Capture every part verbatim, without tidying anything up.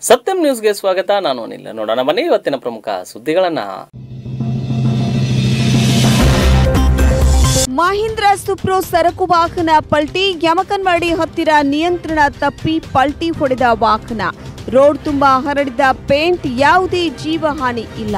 ಸತ್ಯಂ ನ್ಯೂಸ್ಗೆ ಸ್ವಾಗತ. ನಾನು ಅನಿಲ್. ನೋಡೋಣ ಬನ್ನಿ ಇವತ್ತಿನ ಪ್ರಮುಖ ಸುದ್ದಿಗಳನ್ನ. ಮಹೀಂದ್ರ ಸುಪ್ರೋ ಸರಕು ವಾಹನ ಪಲ್ಟಿ. ಯಮಕನ್ಮಡಿ ಹತ್ತಿರ ನಿಯಂತ್ರಣ ತಪ್ಪಿ ಪಲ್ಟಿ ಹೊಡೆದ ವಾಹನ. ರೋಡ್ ತುಂಬಾ ಹರಡಿದ ಪೇಂಟ್. ಯಾವುದೇ ಜೀವಹಾನಿ ಇಲ್ಲ.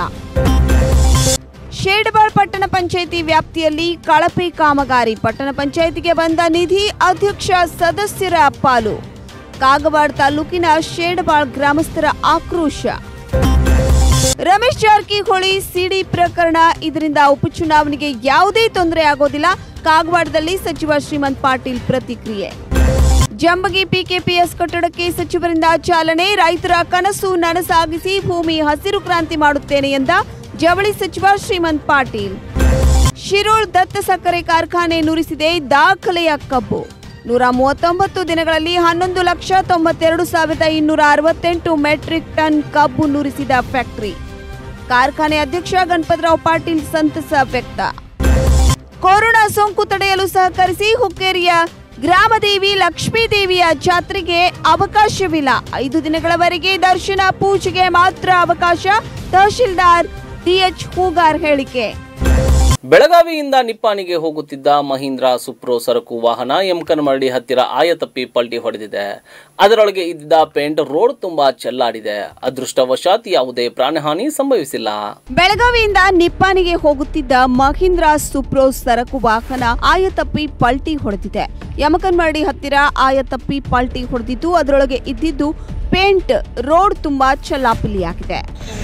ಶೇಡಬಾಳ್ ಪಟ್ಟಣ ಪಂಚಾಯಿತಿ ವ್ಯಾಪ್ತಿಯಲ್ಲಿ ಕಳಪೆ ಕಾಮಗಾರಿ. ಪಟ್ಟಣ ಪಂಚಾಯಿತಿಗೆ ಬಂದ ನಿಧಿ ಅಧ್ಯಕ್ಷ ಸದಸ್ಯರ ಪಾಲು. ಕಾಗವಾಡ ತಾಲೂಕಿನ ಶೇಡಬಾಳ್ ಗ್ರಾಮಸ್ಥರ ಆಕ್ರೋಶ. ರಮೇಶ್ ಜಾರಕಿಹೊಳಿ ಸಿಡಿ ಪ್ರಕರಣ, ಇದರಿಂದ ಉಪಚುನಾವಣೆಗೆ ಯಾವುದೇ ತೊಂದರೆ ಆಗೋದಿಲ್ಲ. ಕಾಗವಾಡದಲ್ಲಿ ಸಚಿವ ಶ್ರೀಮಂತ್ ಪಾಟೀಲ್ ಪ್ರತಿಕ್ರಿಯೆ. ಜಂಬಗಿ ಪಿಕೆಪಿಎಸ್ ಕಟ್ಟಡಕ್ಕೆ ಸಚಿವರಿಂದ ಚಾಲನೆ. ರೈತರ ಕನಸು ನನಸಾಗಿಸಿ ಭೂಮಿ ಹಸಿರು ಕ್ರಾಂತಿ ಮಾಡುತ್ತೇನೆ ಎಂದ ಜವಳಿ ಸಚಿವ ಶ್ರೀಮಂತ್ ಪಾಟೀಲ್. ಶಿರೋಳ್ ದತ್ತ ಸಕ್ಕರೆ ಕಾರ್ಖಾನೆ ನುರಿಸಿದೆ ದಾಖಲೆಯ ಕಬ್ಬು. ನೂರ ಮೂವತ್ತೊಂಬತ್ತು ದಿನಗಳಲ್ಲಿ ಹನ್ನೊಂದು ಲಕ್ಷ ತೊಂಬತ್ತೆರಡು ಸಾವಿರದ ಇನ್ನೂರ ಅರವತ್ತೆಂಟು ಮೆಟ್ರಿಕ್ ಟನ್ ಕಬ್ಬು ನುರಿಸಿದ ಫ್ಯಾಕ್ಟರಿ. ಕಾರ್ಖಾನೆ ಅಧ್ಯಕ್ಷ ಗಣಪತರಾವ್ ಪಾಟೀಲ್ ಸಂತಸ ವ್ಯಕ್ತ. ಕೊರೋನಾ ಸೋಂಕು ತಡೆಯಲು ಸಹಕರಿಸಿ. ಹುಕ್ಕೇರಿಯ ಗ್ರಾಮದೇವಿ ಲಕ್ಷ್ಮೀದೇವಿಯ ಜಾತ್ರೆಗೆ ಅವಕಾಶವಿಲ್ಲ. ಐದು ದಿನಗಳವರೆಗೆ ದರ್ಶನ ಪೂಜೆಗೆ ಮಾತ್ರ ಅವಕಾಶ. ತಹಶೀಲ್ದಾರ್ ಡಿಎಚ್ ಹೂಗಾರ್ ಹೇಳಿಕೆ. ಬೆಳಗಾವಿಯಿಂದ ನಿಪ್ಪಾಣಿಗೆ ಹೋಗುತ್ತಿದ್ದ ಮಹೀಂದ್ರ ಸುಪ್ರೋ ಸರಕು ವಾಹನ ಯಮಕನಮರಡಿ ಹತ್ತಿರ ಆಯತಪ್ಪಿ ಪಲ್ಟಿ ಹೊಡೆದಿದೆ. ಅದರೊಳಗೆ ಇದ್ದ ಪೇಂಟ್ ರೋಡ್ ತುಂಬಾ ಚೆಲ್ಲಾಡಿದೆ. ಅದೃಷ್ಟವಶಾತ್ ಯಾವುದೇ ಪ್ರಾಣಹಾನಿ ಸಂಭವಿಸಿಲ್ಲ. ಬೆಳಗಾವಿಯಿಂದ ನಿಪ್ಪಾಣಿಗೆ ಹೋಗುತ್ತಿದ್ದ ಮಹೀಂದ್ರ ಸುಪ್ರೋ ಸರಕು ವಾಹನ ಆಯತಪ್ಪಿ ಪಲ್ಟಿ ಹೊಡೆದಿದೆ. ಯಮಕನಮರಡಿ ಹತ್ತಿರ ಆಯತಪ್ಪಿ ಪಲ್ಟಿ ಹೊಡೆದಿದ್ದು ಅದರೊಳಗೆ ಇದ್ದಿದ್ದು ಪೇಂಟ್. ರೋಡ್ ತುಂಬಾ ಚೆಲ್ಲಾಪಿಲ್ಲಿಯಾಗಿದೆ.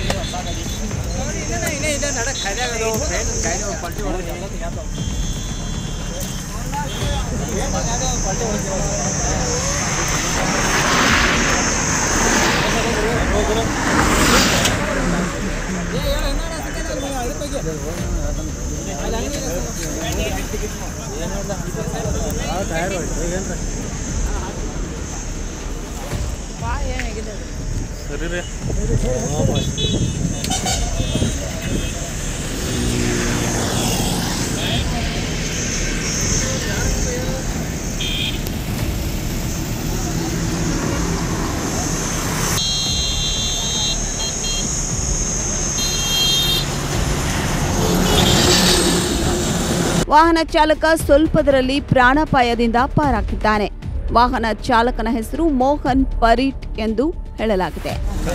ವಾಹನ ಚಾಲಕ ಸ್ವಲ್ಪದರಲ್ಲಿ ಪ್ರಾಣಾಪಾಯದಿಂದ ಪಾರಾಗಿದ್ದಾನೆ. ವಾಹನ ಚಾಲಕನ ಹೆಸರು ಮೋಹನ್ ಪರೀಟ್ ಎಂದು ಹೇಳಲಾಗಿದೆ.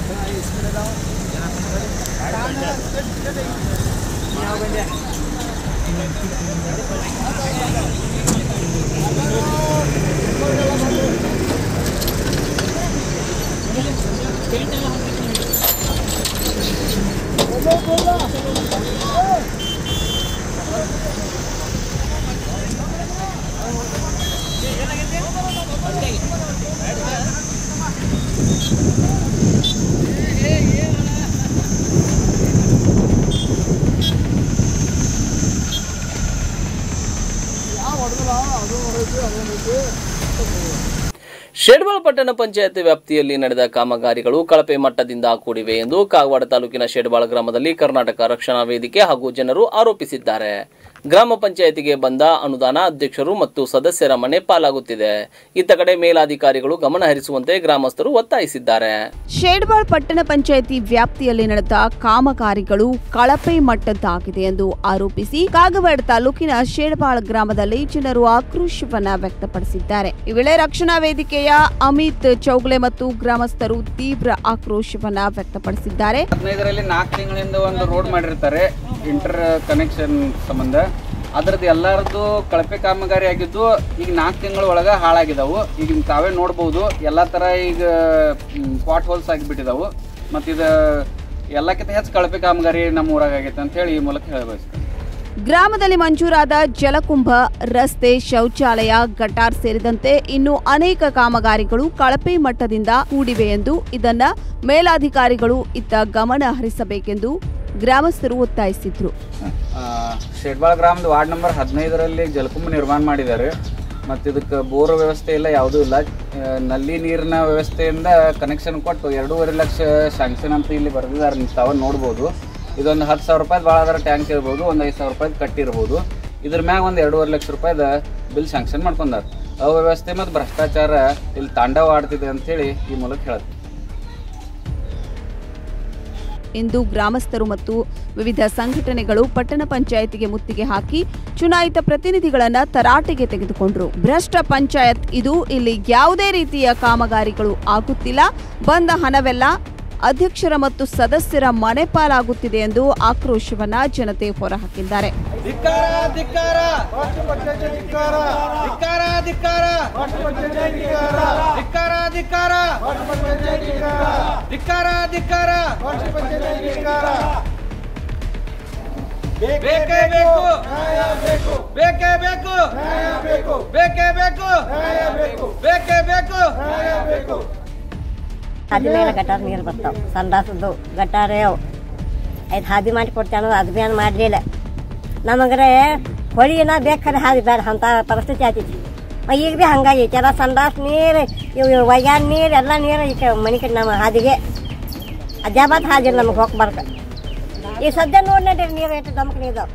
ಶೇಡಬಾಳ್ ಪಟ್ಟಣ ಪಂಚಾಯತ್ ವ್ಯಾಪ್ತಿಯಲ್ಲಿ ನಡೆದ ಕಾಮಗಾರಿಗಳು ಕಳಪೆ ಮಟ್ಟದಿಂದ ಕೂಡಿವೆ ಎಂದು ಕಾಗವಾಡ ತಾಲೂಕಿನ ಶೇಡಬಾಳ್ ಗ್ರಾಮದಲ್ಲಿ ಕರ್ನಾಟಕ ರಕ್ಷಣಾ ವೇದಿಕೆ ಹಾಗೂ ಜನರು ಆರೋಪಿಸಿದ್ದಾರೆ. ಗ್ರಾಮ ಪಂಚಾಯತಿಗೆ ಬಂದ ಅನುದಾನ ಅಧ್ಯಕ್ಷರು ಮತ್ತು ಸದಸ್ಯರ ಮನೆ ಪಾಲಾಗುತ್ತಿದೆ. ಇತ್ತ ಕಡೆ ಮೇಲಾಧಿಕಾರಿಗಳು ಗಮನ ಹರಿಸುವಂತೆ ಗ್ರಾಮಸ್ಥರು ಒತ್ತಾಯಿಸಿದ್ದಾರೆ. ಶೇಡಬಾಳ್ ಪಟ್ಟಣ ಪಂಚಾಯತಿ ವ್ಯಾಪ್ತಿಯಲ್ಲಿ ನಡೆದ ಕಾಮಗಾರಿಗಳು ಕಳಪೆ ಮಟ್ಟದ್ದಾಗಿದೆ ಎಂದು ಆರೋಪಿಸಿ ಕಾಗವಾಡ ತಾಲೂಕಿನ ಶೇಡಬಾಳ್ ಗ್ರಾಮದಲ್ಲಿ ಜನರು ಆಕ್ರೋಶವನ್ನ ವ್ಯಕ್ತಪಡಿಸಿದ್ದಾರೆ. ಈ ವೇಳೆ ರಕ್ಷಣಾ ವೇದಿಕೆಯ ಅಮಿತ್ ಚೌಗಲೆ ಮತ್ತು ಗ್ರಾಮಸ್ಥರು ತೀವ್ರ ಆಕ್ರೋಶವನ್ನ ವ್ಯಕ್ತಪಡಿಸಿದ್ದಾರೆ. ಹದಿನೈದರಲ್ಲಿ ನಾಲ್ಕು ತಿಂಗಳಿಂದ ಒಂದು ರೋಡ್ ಮಾಡಿರ್ತಾರೆ ಇಂಟರ್ ಕನೆಕ್ಷನ್ ಸಂಬಂಧ. ಅದ್ರದ್ದು ಎಲ್ಲರದ್ದು ಕಳಪೆ ಕಾಮಗಾರಿ ಆಗಿದ್ದು ಈಗ ನಾಲ್ಕು ತಿಂಗಳ ಒಳಗೆ ಹಾಳಾಗಿದ್ದಾವು. ಈಗ ತಾವೇ ನೋಡ್ಬೋದು ಎಲ್ಲ ಥರ ಈಗ ಪಾಟ್ ಹೋಲ್ಸ್ ಆಗಿಬಿಟ್ಟಿದ್ದಾವು. ಮತ್ತು ಇದು ಎಲ್ಲಕ್ಕಿಂತ ಹೆಚ್ಚು ಕಳಪೆ ಕಾಮಗಾರಿ ನಮ್ಮ ಊರಾಗ ಆಗೈತೆ ಅಂತ ಹೇಳಿ ಈ ಮೂಲಕ ಹೇಳಬಯಸ್ತೀನಿ. ಗ್ರಾಮದಲ್ಲಿ ಮಂಜೂರಾದ ಜಲಕುಂಭ, ರಸ್ತೆ, ಶೌಚಾಲಯ, ಗಟಾರ್ ಸೇರಿದಂತೆ ಇನ್ನು ಅನೇಕ ಕಾಮಗಾರಿಗಳು ಕಳಪೆ ಮಟ್ಟದಿಂದ ಕೂಡಿವೆ ಎಂದು ಇದನ್ನ ಮೇಲಾಧಿಕಾರಿಗಳು ಇತ್ತ ಗಮನ ಹರಿಸಬೇಕೆಂದು ಗ್ರಾಮಸ್ಥರು ಒತ್ತಾಯಿಸಿದ್ರು. ಶೇಡಬಾಳ್ ಗ್ರಾಮದ ವಾರ್ಡ್ ನಂಬರ್ ಹದಿನೈದರಲ್ಲಿ ಜಲಕುಂಭ ನಿರ್ಮಾಣ ಮಾಡಿದ್ದಾರೆ. ಮತ್ತು ಇದಕ್ಕೆ ಬೋರ್ ವ್ಯವಸ್ಥೆ ಇಲ್ಲ, ಯಾವುದೂ ಇಲ್ಲ. ನಲ್ಲಿ ನೀರಿನ ವ್ಯವಸ್ಥೆಯಿಂದ ಕನೆಕ್ಷನ್ ಕೊಟ್ಟು ಎರಡೂವರೆ ಲಕ್ಷ ಶಾಂಕ್ಷನ್ ಅಂತ ಇಲ್ಲಿ ಬರೆದಿದ್ದಾರೆ. ನೀವು ತಾವು ನೋಡ್ಬೋದು. ಇದೊಂದು ಹತ್ತು ಸಾವಿರ ರೂಪಾಯಿ ಭಾಳ ಅದರ ಟ್ಯಾಂಕ್ ಇರ್ಬೋದು, ಒಂದು ಐದು ಸಾವಿರ ರೂಪಾಯಿ ಕಟ್ಟಿರ್ಬೋದು. ಇದ್ರ ಮ್ಯಾಗ ಒಂದು ಎರಡೂವರೆ ಲಕ್ಷ ರೂಪಾಯಿದ ಬಿಲ್ ಶಾಂಕ್ಷನ್ ಮಾಡ್ಕೊಂಡಾರ. ಅವ್ಯವಸ್ಥೆ ಮತ್ತು ಭ್ರಷ್ಟಾಚಾರ ಇಲ್ಲಿ ತಾಂಡವ ಆಡ್ತಿದೆ ಅಂಥೇಳಿ ಈ ಮೂಲಕ ಹೇಳುತ್ತೆ. ಇಂದು ಗ್ರಾಮಸ್ಥರು ಮತ್ತು ವಿವಿಧ ಸಂಘಟನೆಗಳು ಪಟ್ಟಣ ಪಂಚಾಯತಿಗೆ ಮುತ್ತಿಗೆ ಹಾಕಿ ಚುನಾಯಿತ ಪ್ರತಿನಿಧಿಗಳನ್ನ ತರಾಟೆಗೆ ತೆಗೆದುಕೊಂಡರು. ಭ್ರಷ್ಟ ಪಂಚಾಯತ್ ಇದು, ಇಲ್ಲಿ ಯಾವುದೇ ರೀತಿಯ ಕಾಮಗಾರಿಗಳು ಆಗುತ್ತಿಲ್ಲ, ಬಂದ ಹಣವೆಲ್ಲ ಅಧ್ಯಕ್ಷರ ಮತ್ತು ಸದಸ್ಯರ ಮನೆ ಪಾಲಾಗುತ್ತಿದೆ ಎಂದು ಆಕ್ರೋಶವನ್ನ ಜನತೆ ಹೊರಹಾಕಿದ್ದಾರೆ. ಬೇಕೇ ಬೇಕು, ಬೇಕೇ ಬೇಕು, ಬೇಕೇ ಬೇಕು, ಬೇಕೇ ಬೇಕು. ಹಾದಿ ಮೇಲೆ ಗಟಾರ ನೀರು ಬರ್ತಾವೆ, ಸಂಡಾಸದ್ದು ಗಟಾರೇ ಅವು. ಐದು ಹಾದಿ ಮಾಡಿ ಕೊಡ್ತೇವೆ ಅನ್ನೋದು ಅದು ಬೇನ್ ಮಾಡಲಿಲ್ಲ. ನಮಗ್ರೆ ಹೊಳಿನ ಬೇಕಾದ್ರೆ ಹಾದಿ ಬೇಡ ಅಂತ ಪರಿಸ್ಥಿತಿ ಆಗ್ತೈತಿ. ಈಗ ಭೀ ಹಂಗಾಗೈತಿ. ಎಲ್ಲ ಸಂಡಾಸ್ ನೀರು, ಇವು ವೈಯಾನ್ ನೀರು, ಎಲ್ಲ ನೀರು ಈ ಮನೆ ಕಡೆ ನಮ್ಮ ಹಾದಿಗೆ ಅಜಾಬಾತ್ ಹಾದಿ ನಮಗೆ ಹೋಗಿ ಬರ್ಕ. ಈ ಸದ್ಯ ನೋಡಿ ನೀರು ಎಷ್ಟು ದಮಕನಿ ಇದಾವೆ.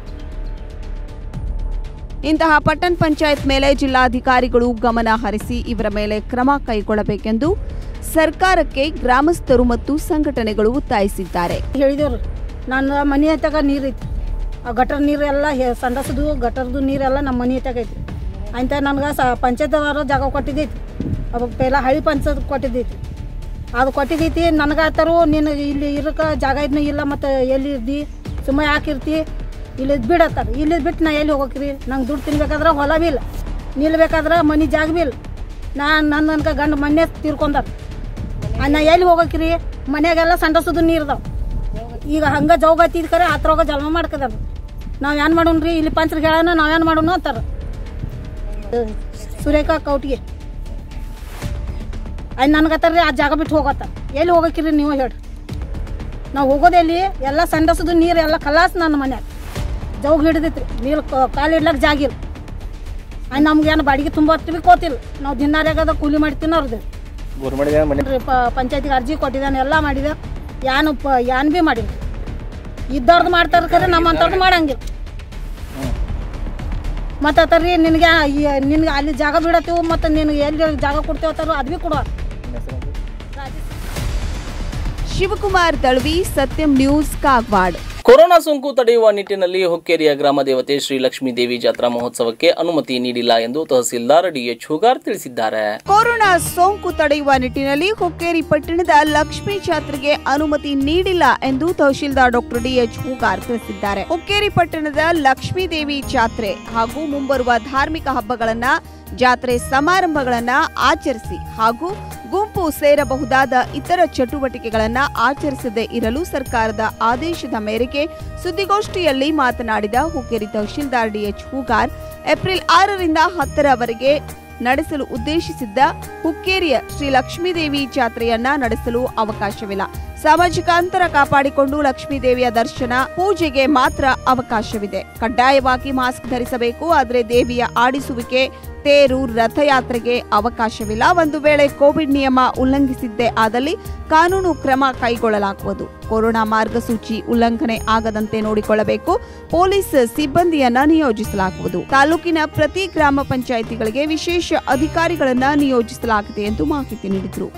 ಇಂತಹ ಪಟ್ಟಣ ಪಂಚಾಯತ್ ಮೇಲೆ ಜಿಲ್ಲಾಧಿಕಾರಿಗಳು ಗಮನ ಹರಿಸಿ ಇವರ ಮೇಲೆ ಕ್ರಮ ಕೈಗೊಳ್ಳಬೇಕೆಂದು ಸರ್ಕಾರಕ್ಕೆ ಗ್ರಾಮಸ್ಥರು ಮತ್ತು ಸಂಘಟನೆಗಳು ಒತ್ತಾಯಿಸಿದ್ದಾರೆ. ಹೇಳಿದವರು ನನ್ನ ಮನೆ ಹತ್ತಾಗ ನೀರು ಐತಿ, ಆ ಗಟರ್ ನೀರು ಎಲ್ಲ ಸಂಡಸದು ಗಟರ್ದು ನೀರೆಲ್ಲ ನಮ್ಮ ಮನೆ ಹತ್ತಾಗ ಐತಿ ಅಂತ ನನಗೆ ಸ ಪಂಚಾಯತ್ದವರು ಜಾಗ ಕೊಟ್ಟಿದ್ದೈತಿ. ಅವಾಗ ಪೆಲ್ಲ ಹಳ್ಳಿ ಪಂಚಾಯತ್ ಕೊಟ್ಟಿದ್ದೈತಿ. ಅದು ಕೊಟ್ಟಿದ್ದೈತಿ ನನಗೆ ಆತರು ನೀನು ಇಲ್ಲಿ ಇರೋಕೆ ಜಾಗ ಇದನ್ನ ಇಲ್ಲ, ಮತ್ತು ಎಲ್ಲಿ ಇರ್ದಿ ಸುಮ್ಮ ಯಾಕಿರ್ತಿ, ಇಲ್ಲಿ ಬಿಡತ್ತಾರೆ. ಇಲ್ಲಿ ಬಿಟ್ಟು ನಾ ಎಲ್ಲಿ ಹೋಗೋಕ್ರಿ? ನಂಗೆ ದುಡ್ಡು ತಿನ್ಬೇಕಾದ್ರೆ ಹೊಲ ಬಿ ಇಲ್ಲ, ನಿಲ್ಬೇಕಾದ್ರೆ ಮನೆ ಜಾಗ ಬಿ ಇಲ್ಲ. ನಾನು ನನ್ನ ನನಗೆ ಗಂಡು ಮನೆ ತೀರ್ಕೊಂಡಾರ, ನಾ ಎಲ್ಲಿ ಹೋಗೋಕ್ರಿ? ಮನ್ಯಾಗೆಲ್ಲ ಸಂಡಸದು ನೀರ್ದಾವ. ಈಗ ಹಂಗೆ ಜೌಗತ್ತಿದ ಕರೆ ಆತ್ರೋಗ ಜನ್ಮ ಮಾಡ್ಕದಾರ. ನಾವು ಏನು ಮಾಡೋಣ್ರಿ? ಇಲ್ಲಿ ಪಂಚರಿಗೆ ಹೇಳೋಣ, ನಾವೇನು ಮಾಡೋಣ ಅಂತಾರೆ. ಸುರೇಖಾ ಕೌಟಿಗೆ ಅದು ನನಗತ್ತಾರ್ರಿ, ಆ ಜಾಗ ಬಿಟ್ಟು ಹೋಗತ್ತ. ಎಲ್ಲಿ ಹೋಗೋಕ್ರಿ ನೀವು ಹೇಳ್ರಿ? ನಾವು ಹೋಗೋದೆಲ್ಲಿ? ಎಲ್ಲ ಸಂಡಸದು ನೀರು ಎಲ್ಲ ಕಲಾಸ್ ನನ್ನ ಮನ್ಯಾಗ ಜೌಗ್ ಹಿಡಿದೈತ್ರಿ. ನೀರು ಕಾಲು ಇಡ್ಲಕ್ಕೆ ಜಾಗಿಲ್ಲ. ಅದು ನಮ್ಗೆ ಏನು ಬಾಡಿಗೆ ತುಂಬ ಹೊತ್ತು ಕೋತಿಲ್ಲ. ನಾವು ದಿನಾರ್ಯಾಗದ ಕೂಲಿ ಮಾಡಿ ತಿನ್ನೋರ್ದು. ಪಂಚಾಯತಿಗೆ ಅರ್ಜಿ ಕೊಟ್ಟಿದ್ದಾನೆ, ಎಲ್ಲ ಮಾಡಿದ. ಯಾನು ಪ ಯಾನ್ ಭೀ ಮಾಡಿಲ್ಲ. ಇದ್ದವ್ರದ್ದು ಮಾಡ್ತಾರ ಕರೆ, ನಮ್ಮಂಥವ್ರದ್ದು ಮಾಡಂಗಿಲ್ಲ. ಮತ್ತು ಅತ್ತಾರ್ರಿ ನಿನಗೆ ನಿನ್ಗೆ ಅಲ್ಲಿ ಜಾಗ ಬಿಡತ್ತೀವಿ, ಮತ್ತು ನಿನಗೆ ಎಲ್ಲಿ ಜಾಗ ಕೊಡ್ತೇವೆ ಅತ್ತಾರ, ಅದು ಭೀ ಕೊಡುವ. ಶಿವಕುಮಾರ್ ದಳ್ವಿ, ಸತ್ಯಂ ನ್ಯೂಸ್, ಕಾಗವಾಡ. ಕೊರೋನಾ ಸೋಂಕು ತಡೆಯುವ ನಿಟ್ಟಿನಲ್ಲಿ ಹುಕ್ಕೇರಿಯ ಗ್ರಾಮ ದೇವತೆ ಶ್ರೀ ಲಕ್ಷ್ಮೀ ದೇವಿ ಜಾತ್ರಾ ಮಹೋತ್ಸವಕ್ಕೆ ಅನುಮತಿ ನೀಡಿಲ್ಲ ಎಂದು ತಹಸೀಲ್ದಾರ್ ಡಿಎಚ್ ಹೂಗಾರ್ ತಿಳಿಸಿದ್ದಾರೆ. ಕೊರೋನಾ ಸೋಂಕು ತಡೆಯುವ ನಿಟ್ಟಿನಲ್ಲಿ ಹುಕ್ಕೇರಿ ಪಟ್ಟಣದ ಲಕ್ಷ್ಮೀ ಜಾತ್ರೆಗೆ ಅನುಮತಿ ನೀಡಿಲ್ಲ ಎಂದು ತಹಶೀಲ್ದಾರ್ ಡಾಕ್ಟರ್ ಡಿಎಚ್ ಹೂಗಾರ್ ತಿಳಿಸಿದ್ದಾರೆ. ಹುಕ್ಕೇರಿ ಪಟ್ಟಣದ ಲಕ್ಷ್ಮೀ ದೇವಿ ಜಾತ್ರೆ ಹಾಗೂ ಮುಂಬರುವ ಧಾರ್ಮಿಕ ಹಬ್ಬಗಳನ್ನ, ಜಾತ್ರೆ ಸಮಾರಂಭಗಳನ್ನ ಆಚರಿಸಿ ಹಾಗೂ ಗುಂಪು ಸೇರಬಹುದಾದ ಇತರ ಚಟುವಟಿಕೆಗಳನ್ನು ಆಚರಿಸದೇ ಇರಲು ಸರ್ಕಾರದ ಆದೇಶದ ಮೇರೆಗೆ ಸುದ್ದಿಗೋಷ್ಠಿಯಲ್ಲಿ ಮಾತನಾಡಿದ ಹುಕ್ಕೇರಿ ತಹಶೀಲ್ದಾರ್ ಡಿಎಚ್ ಹೂಗಾರ್, ಏಪ್ರಿಲ್ ಆರರಿಂದ ಹತ್ತರವರೆಗೆ ನಡೆಸಲು ಉದ್ದೇಶಿಸಿದ್ದ ಹುಕ್ಕೇರಿಯ ಶ್ರೀ ಲಕ್ಷ್ಮೀದೇವಿ ಜಾತ್ರೆಯನ್ನ ನಡೆಸಲು ಅವಕಾಶವಿಲ್ಲ. ಸಾಮಾಜಿಕ ಅಂತರ ಕಾಪಾಡಿಕೊಂಡು ಲಕ್ಷ್ಮೀದೇವಿಯ ದರ್ಶನ, ಪೂಜೆಗೆ ಮಾತ್ರ ಅವಕಾಶವಿದೆ. ಕಡ್ಡಾಯವಾಗಿ ಮಾಸ್ಕ್ ಧರಿಸಬೇಕು. ಆದರೆ ದೇವಿಯ ಆಡಿಸುವಿಕೆ, ತೇರು, ರಥಯಾತ್ರೆಗೆ ಅವಕಾಶವಿಲ್ಲ. ಒಂದು ವೇಳೆ ಕೋವಿಡ್ ನಿಯಮ ಉಲ್ಲಂಘಿಸಿದ್ದೇ ಆದಲ್ಲಿ ಕಾನೂನು ಕ್ರಮ ಕೈಗೊಳ್ಳಲಾಗುವುದು. ಕೊರೋನಾ ಮಾರ್ಗಸೂಚಿ ಉಲ್ಲಂಘನೆ ಆಗದಂತೆ ನೋಡಿಕೊಳ್ಳಬೇಕು. ಪೊಲೀಸ್ ಸಿಬ್ಬಂದಿಯನ್ನ ನಿಯೋಜಿಸಲಾಗುವುದು. ತಾಲೂಕಿನ ಪ್ರತಿ ಗ್ರಾಮ ಪಂಚಾಯಿತಿಗಳಿಗೆ ವಿಶೇಷ ಅಧಿಕಾರಿಗಳನ್ನ ನಿಯೋಜಿಸಲಾಗಿದೆ ಎಂದು ಮಾಹಿತಿ ನೀಡಿದರು.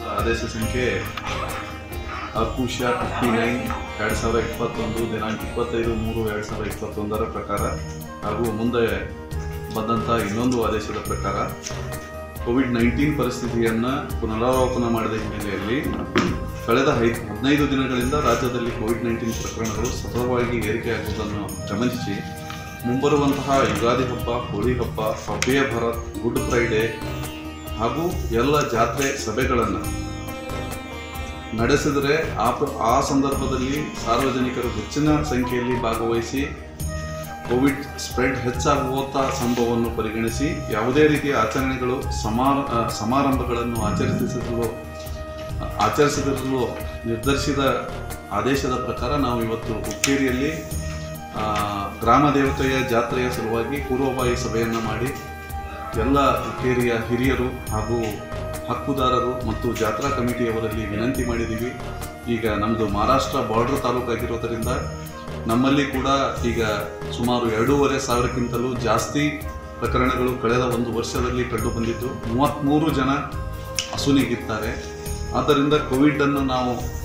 ಅಕುಶ ಫಿಫ್ಟಿ ನೈನ್ ಎರಡು ಸಾವಿರದ ಇಪ್ಪತ್ತೊಂದು ದಿನಾಂಕ ಇಪ್ಪತ್ತೈದು ಮೂರು ಎರಡು ಸಾವಿರದ ಇಪ್ಪತ್ತೊಂದರ ಪ್ರಕಾರ ಹಾಗೂ ಮುಂದೆ ಬಂದಂಥ ಇನ್ನೊಂದು ಆದೇಶದ ಪ್ರಕಾರ ಕೋವಿಡ್ ನೈನ್ಟೀನ್ ಪರಿಸ್ಥಿತಿಯನ್ನು ಪುನರಾವಲೋಕನ ಮಾಡಿದ ಹಿನ್ನೆಲೆಯಲ್ಲಿ ಕಳೆದ ಐ ಹದಿನೈದು ದಿನಗಳಿಂದ ರಾಜ್ಯದಲ್ಲಿ ಕೋವಿಡ್ ನೈನ್ಟೀನ್ ಪ್ರಕರಣಗಳು ಸತತವಾಗಿ ಏರಿಕೆಯಾಗುವುದನ್ನು ಗಮನಿಸಿ ಮುಂಬರುವಂತಹ ಯುಗಾದಿ ಹಬ್ಬ, ಹೋಳಿ ಹಬ್ಬ, ಹಬ್ಬೆಯ ಭರತ್, ಗುಡ್ ಫ್ರೈಡೇ ಹಾಗೂ ಎಲ್ಲ ಜಾತ್ರೆ ಸಭೆಗಳನ್ನು ನಡೆಸಿದರೆ ಆ ಆ ಸಂದರ್ಭದಲ್ಲಿ ಸಾರ್ವಜನಿಕರು ಹೆಚ್ಚಿನ ಸಂಖ್ಯೆಯಲ್ಲಿ ಭಾಗವಹಿಸಿ ಕೋವಿಡ್ ಸ್ಪ್ರೆಡ್ ಹೆಚ್ಚಾಗುವಂಥ ಸಂಭವವನ್ನು ಪರಿಗಣಿಸಿ ಯಾವುದೇ ರೀತಿಯ ಆಚರಣೆಗಳು ಸಮಾರ ಸಮಾರಂಭಗಳನ್ನು ಆಚರಿಸಲು ಆಚರಿಸದಿರಲು ನಿರ್ಧರಿಸಿದ ಆದೇಶದ ಪ್ರಕಾರ ನಾವು ಇವತ್ತು ಹುಕ್ಕೇರಿಯಲ್ಲಿ ಗ್ರಾಮ ದೇವತೆಯ ಜಾತ್ರೆಯ ಸಲುವಾಗಿ ಪೂರ್ವಭಾವಿ ಸಭೆಯನ್ನು ಮಾಡಿ ಎಲ್ಲ ಹುಕ್ಕೇರಿಯ ಹಿರಿಯರು ಹಾಗೂ ಹಕ್ಕುದಾರರು ಮತ್ತು ಜಾತ್ರಾ ಕಮಿಟಿಯವರಲ್ಲಿ ವಿನಂತಿ ಮಾಡಿದ್ದೀವಿ. ಈಗ ನಮ್ಮದು ಮಹಾರಾಷ್ಟ್ರ ಬಾರ್ಡರ್ ತಾಲೂಕಾಗಿರೋದರಿಂದ ನಮ್ಮಲ್ಲಿ ಕೂಡ ಈಗ ಸುಮಾರು ಎರಡೂವರೆ ಸಾವಿರಕ್ಕಿಂತಲೂ ಜಾಸ್ತಿ ಪ್ರಕರಣಗಳು ಕಳೆದ ಒಂದು ವರ್ಷದಲ್ಲಿ ಕಂಡುಬಂದಿದ್ದು ಮೂವತ್ತ್ಮೂರು ಜನ ಅಸುನೀಗಿದ್ದಾರೆ. ಆದ್ದರಿಂದ ಕೋವಿಡನ್ನು ನಾವು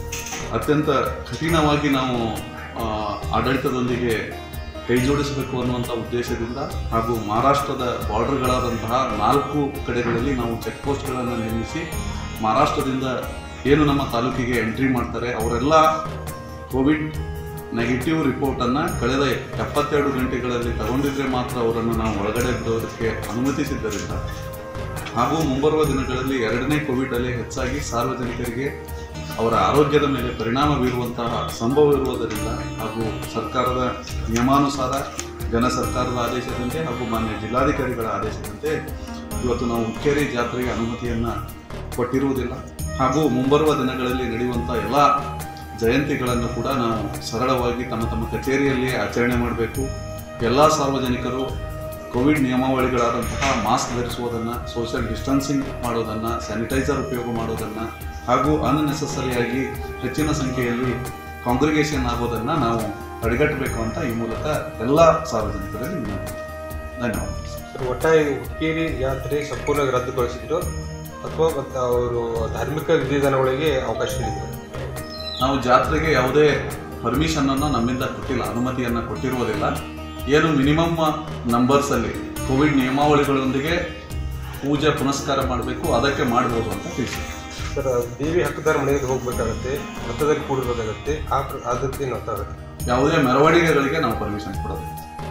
ಅತ್ಯಂತ ಕಠಿಣವಾಗಿ ನಾವು ಆಡಳಿತದೊಂದಿಗೆ ಕೈ ಜೋಡಿಸಬೇಕು ಅನ್ನುವಂಥ ಉದ್ದೇಶದಿಂದ ಹಾಗೂ ಮಹಾರಾಷ್ಟ್ರದ ಬಾರ್ಡರ್ಗಳಾದಂತಹ ನಾಲ್ಕು ಕಡೆಗಳಲ್ಲಿ ನಾವು ಚೆಕ್ ಪೋಸ್ಟ್ಗಳನ್ನು ನಿರ್ಮಿಸಿ ಮಹಾರಾಷ್ಟ್ರದಿಂದ ಏನು ನಮ್ಮ ತಾಲೂಕಿಗೆ ಎಂಟ್ರಿ ಮಾಡ್ತಾರೆ ಅವರೆಲ್ಲ ಕೋವಿಡ್ ನೆಗೆಟಿವ್ ರಿಪೋರ್ಟನ್ನು ಕಳೆದ ಎಪ್ಪತ್ತೆರಡು ಗಂಟೆಗಳಲ್ಲಿ ತಗೊಂಡಿದ್ರೆ ಮಾತ್ರ ಅವರನ್ನು ನಾವು ಒಳಗಡೆ ಬಿಡೋದಕ್ಕೆ ಅನುಮತಿಸಿದ್ದರಿಂದ ಹಾಗೂ ಮುಂಬರುವ ದಿನಗಳಲ್ಲಿ ಎರಡನೇ ಕೋವಿಡ್ ಅಲೆ ಹೆಚ್ಚಾಗಿ ಸಾರ್ವಜನಿಕರಿಗೆ ಅವರ ಆರೋಗ್ಯದ ಮೇಲೆ ಪರಿಣಾಮ ಬೀರುವಂತಹ ಸಂಭವ ಇರುವುದರಿಂದ ಹಾಗೂ ಸರ್ಕಾರದ ನಿಯಮಾನುಸಾರ ಜನ ಸರ್ಕಾರದ ಆದೇಶದಂತೆ ಹಾಗೂ ಮಾನ್ಯ ಜಿಲ್ಲಾಧಿಕಾರಿಗಳ ಆದೇಶದಂತೆ ಇವತ್ತು ನಾವು ಹುಕ್ಕೇರಿ ಜಾತ್ರೆಗೆ ಅನುಮತಿಯನ್ನು ಕೊಟ್ಟಿರುವುದಿಲ್ಲ ಹಾಗೂ ಮುಂಬರುವ ದಿನಗಳಲ್ಲಿ ನಡೆಯುವಂಥ ಎಲ್ಲ ಜಯಂತಿಗಳನ್ನು ಕೂಡ ನಾವು ಸರಳವಾಗಿ ತಮ್ಮ ತಮ್ಮ ಕಚೇರಿಯಲ್ಲಿ ಆಚರಣೆ ಮಾಡಬೇಕು. ಎಲ್ಲ ಸಾರ್ವಜನಿಕರು ಕೋವಿಡ್ ನಿಯಮಾವಳಿಗಳಾದಂತಹ ಮಾಸ್ಕ್ ಧರಿಸುವುದನ್ನು, ಸೋಷಿಯಲ್ ಡಿಸ್ಟೆನ್ಸಿಂಗ್ ಮಾಡೋದನ್ನು, ಸ್ಯಾನಿಟೈಸರ್ ಉಪಯೋಗ ಮಾಡೋದನ್ನು ಹಾಗೂ ಅನ್ನೆಸೆಸರಿಯಾಗಿ ಹೆಚ್ಚಿನ ಸಂಖ್ಯೆಯಲ್ಲಿ ಕಾಂಗ್ರಿಗೇಷನ್ ಆಗೋದನ್ನು ನಾವು ತಡೆಗಟ್ಟಬೇಕು ಅಂತ ಈ ಮೂಲಕ ಎಲ್ಲ ಸಾರ್ವಜನಿಕರಲ್ಲಿ ವಿನಂತಿ. ಧನ್ಯವಾದ. ಒಟ್ಟಾಗಿ ಹುಕ್ಕೇರಿ ಜಾತ್ರೆ ಸಂಪೂರ್ಣವಾಗಿ ರದ್ದುಗೊಳಿಸಿದ್ರು ಅಥವಾ ಅವರು ಧಾರ್ಮಿಕ ವಿಧಿವಿಧಾನಗಳಿಗೆ ಅವಕಾಶ ನೀಡಿದರು? ನಾವು ಜಾತ್ರೆಗೆ ಯಾವುದೇ ಪರ್ಮಿಷನನ್ನು ನಮ್ಮಿಂದ ಕೊಟ್ಟಿಲ್ಲ, ಅನುಮತಿಯನ್ನು ಕೊಟ್ಟಿರುವುದಿಲ್ಲ. ಏನು ಮಿನಿಮಮ್ ನಂಬರ್ಸಲ್ಲಿ ಕೋವಿಡ್ ನಿಯಮಾವಳಿಗಳೊಂದಿಗೆ ಪೂಜೆ ಪುನಸ್ಕಾರ ಮಾಡಬೇಕು, ಅದಕ್ಕೆ ಮಾಡ್ಬೋದು ಅಂತ ತಿಳಿಸಿ. ಸರ್, ದೇವಿ ಹಕ್ಕದಾರ ಮನೆಗೆ ಹೋಗಬೇಕಾಗತ್ತೆ, ರಥದಲ್ಲಿ ಕೂಡಬೇಕಾಗತ್ತೆ, ಆ ಅದಕ್ಕೆ ಆಗುತ್ತೆ. ಯಾವುದೇ ಮೆರವಣಿಗೆಗಳಿಗೆ ನಾವು ಪರ್ಮಿಷನ್ ಕೊಡೋದು.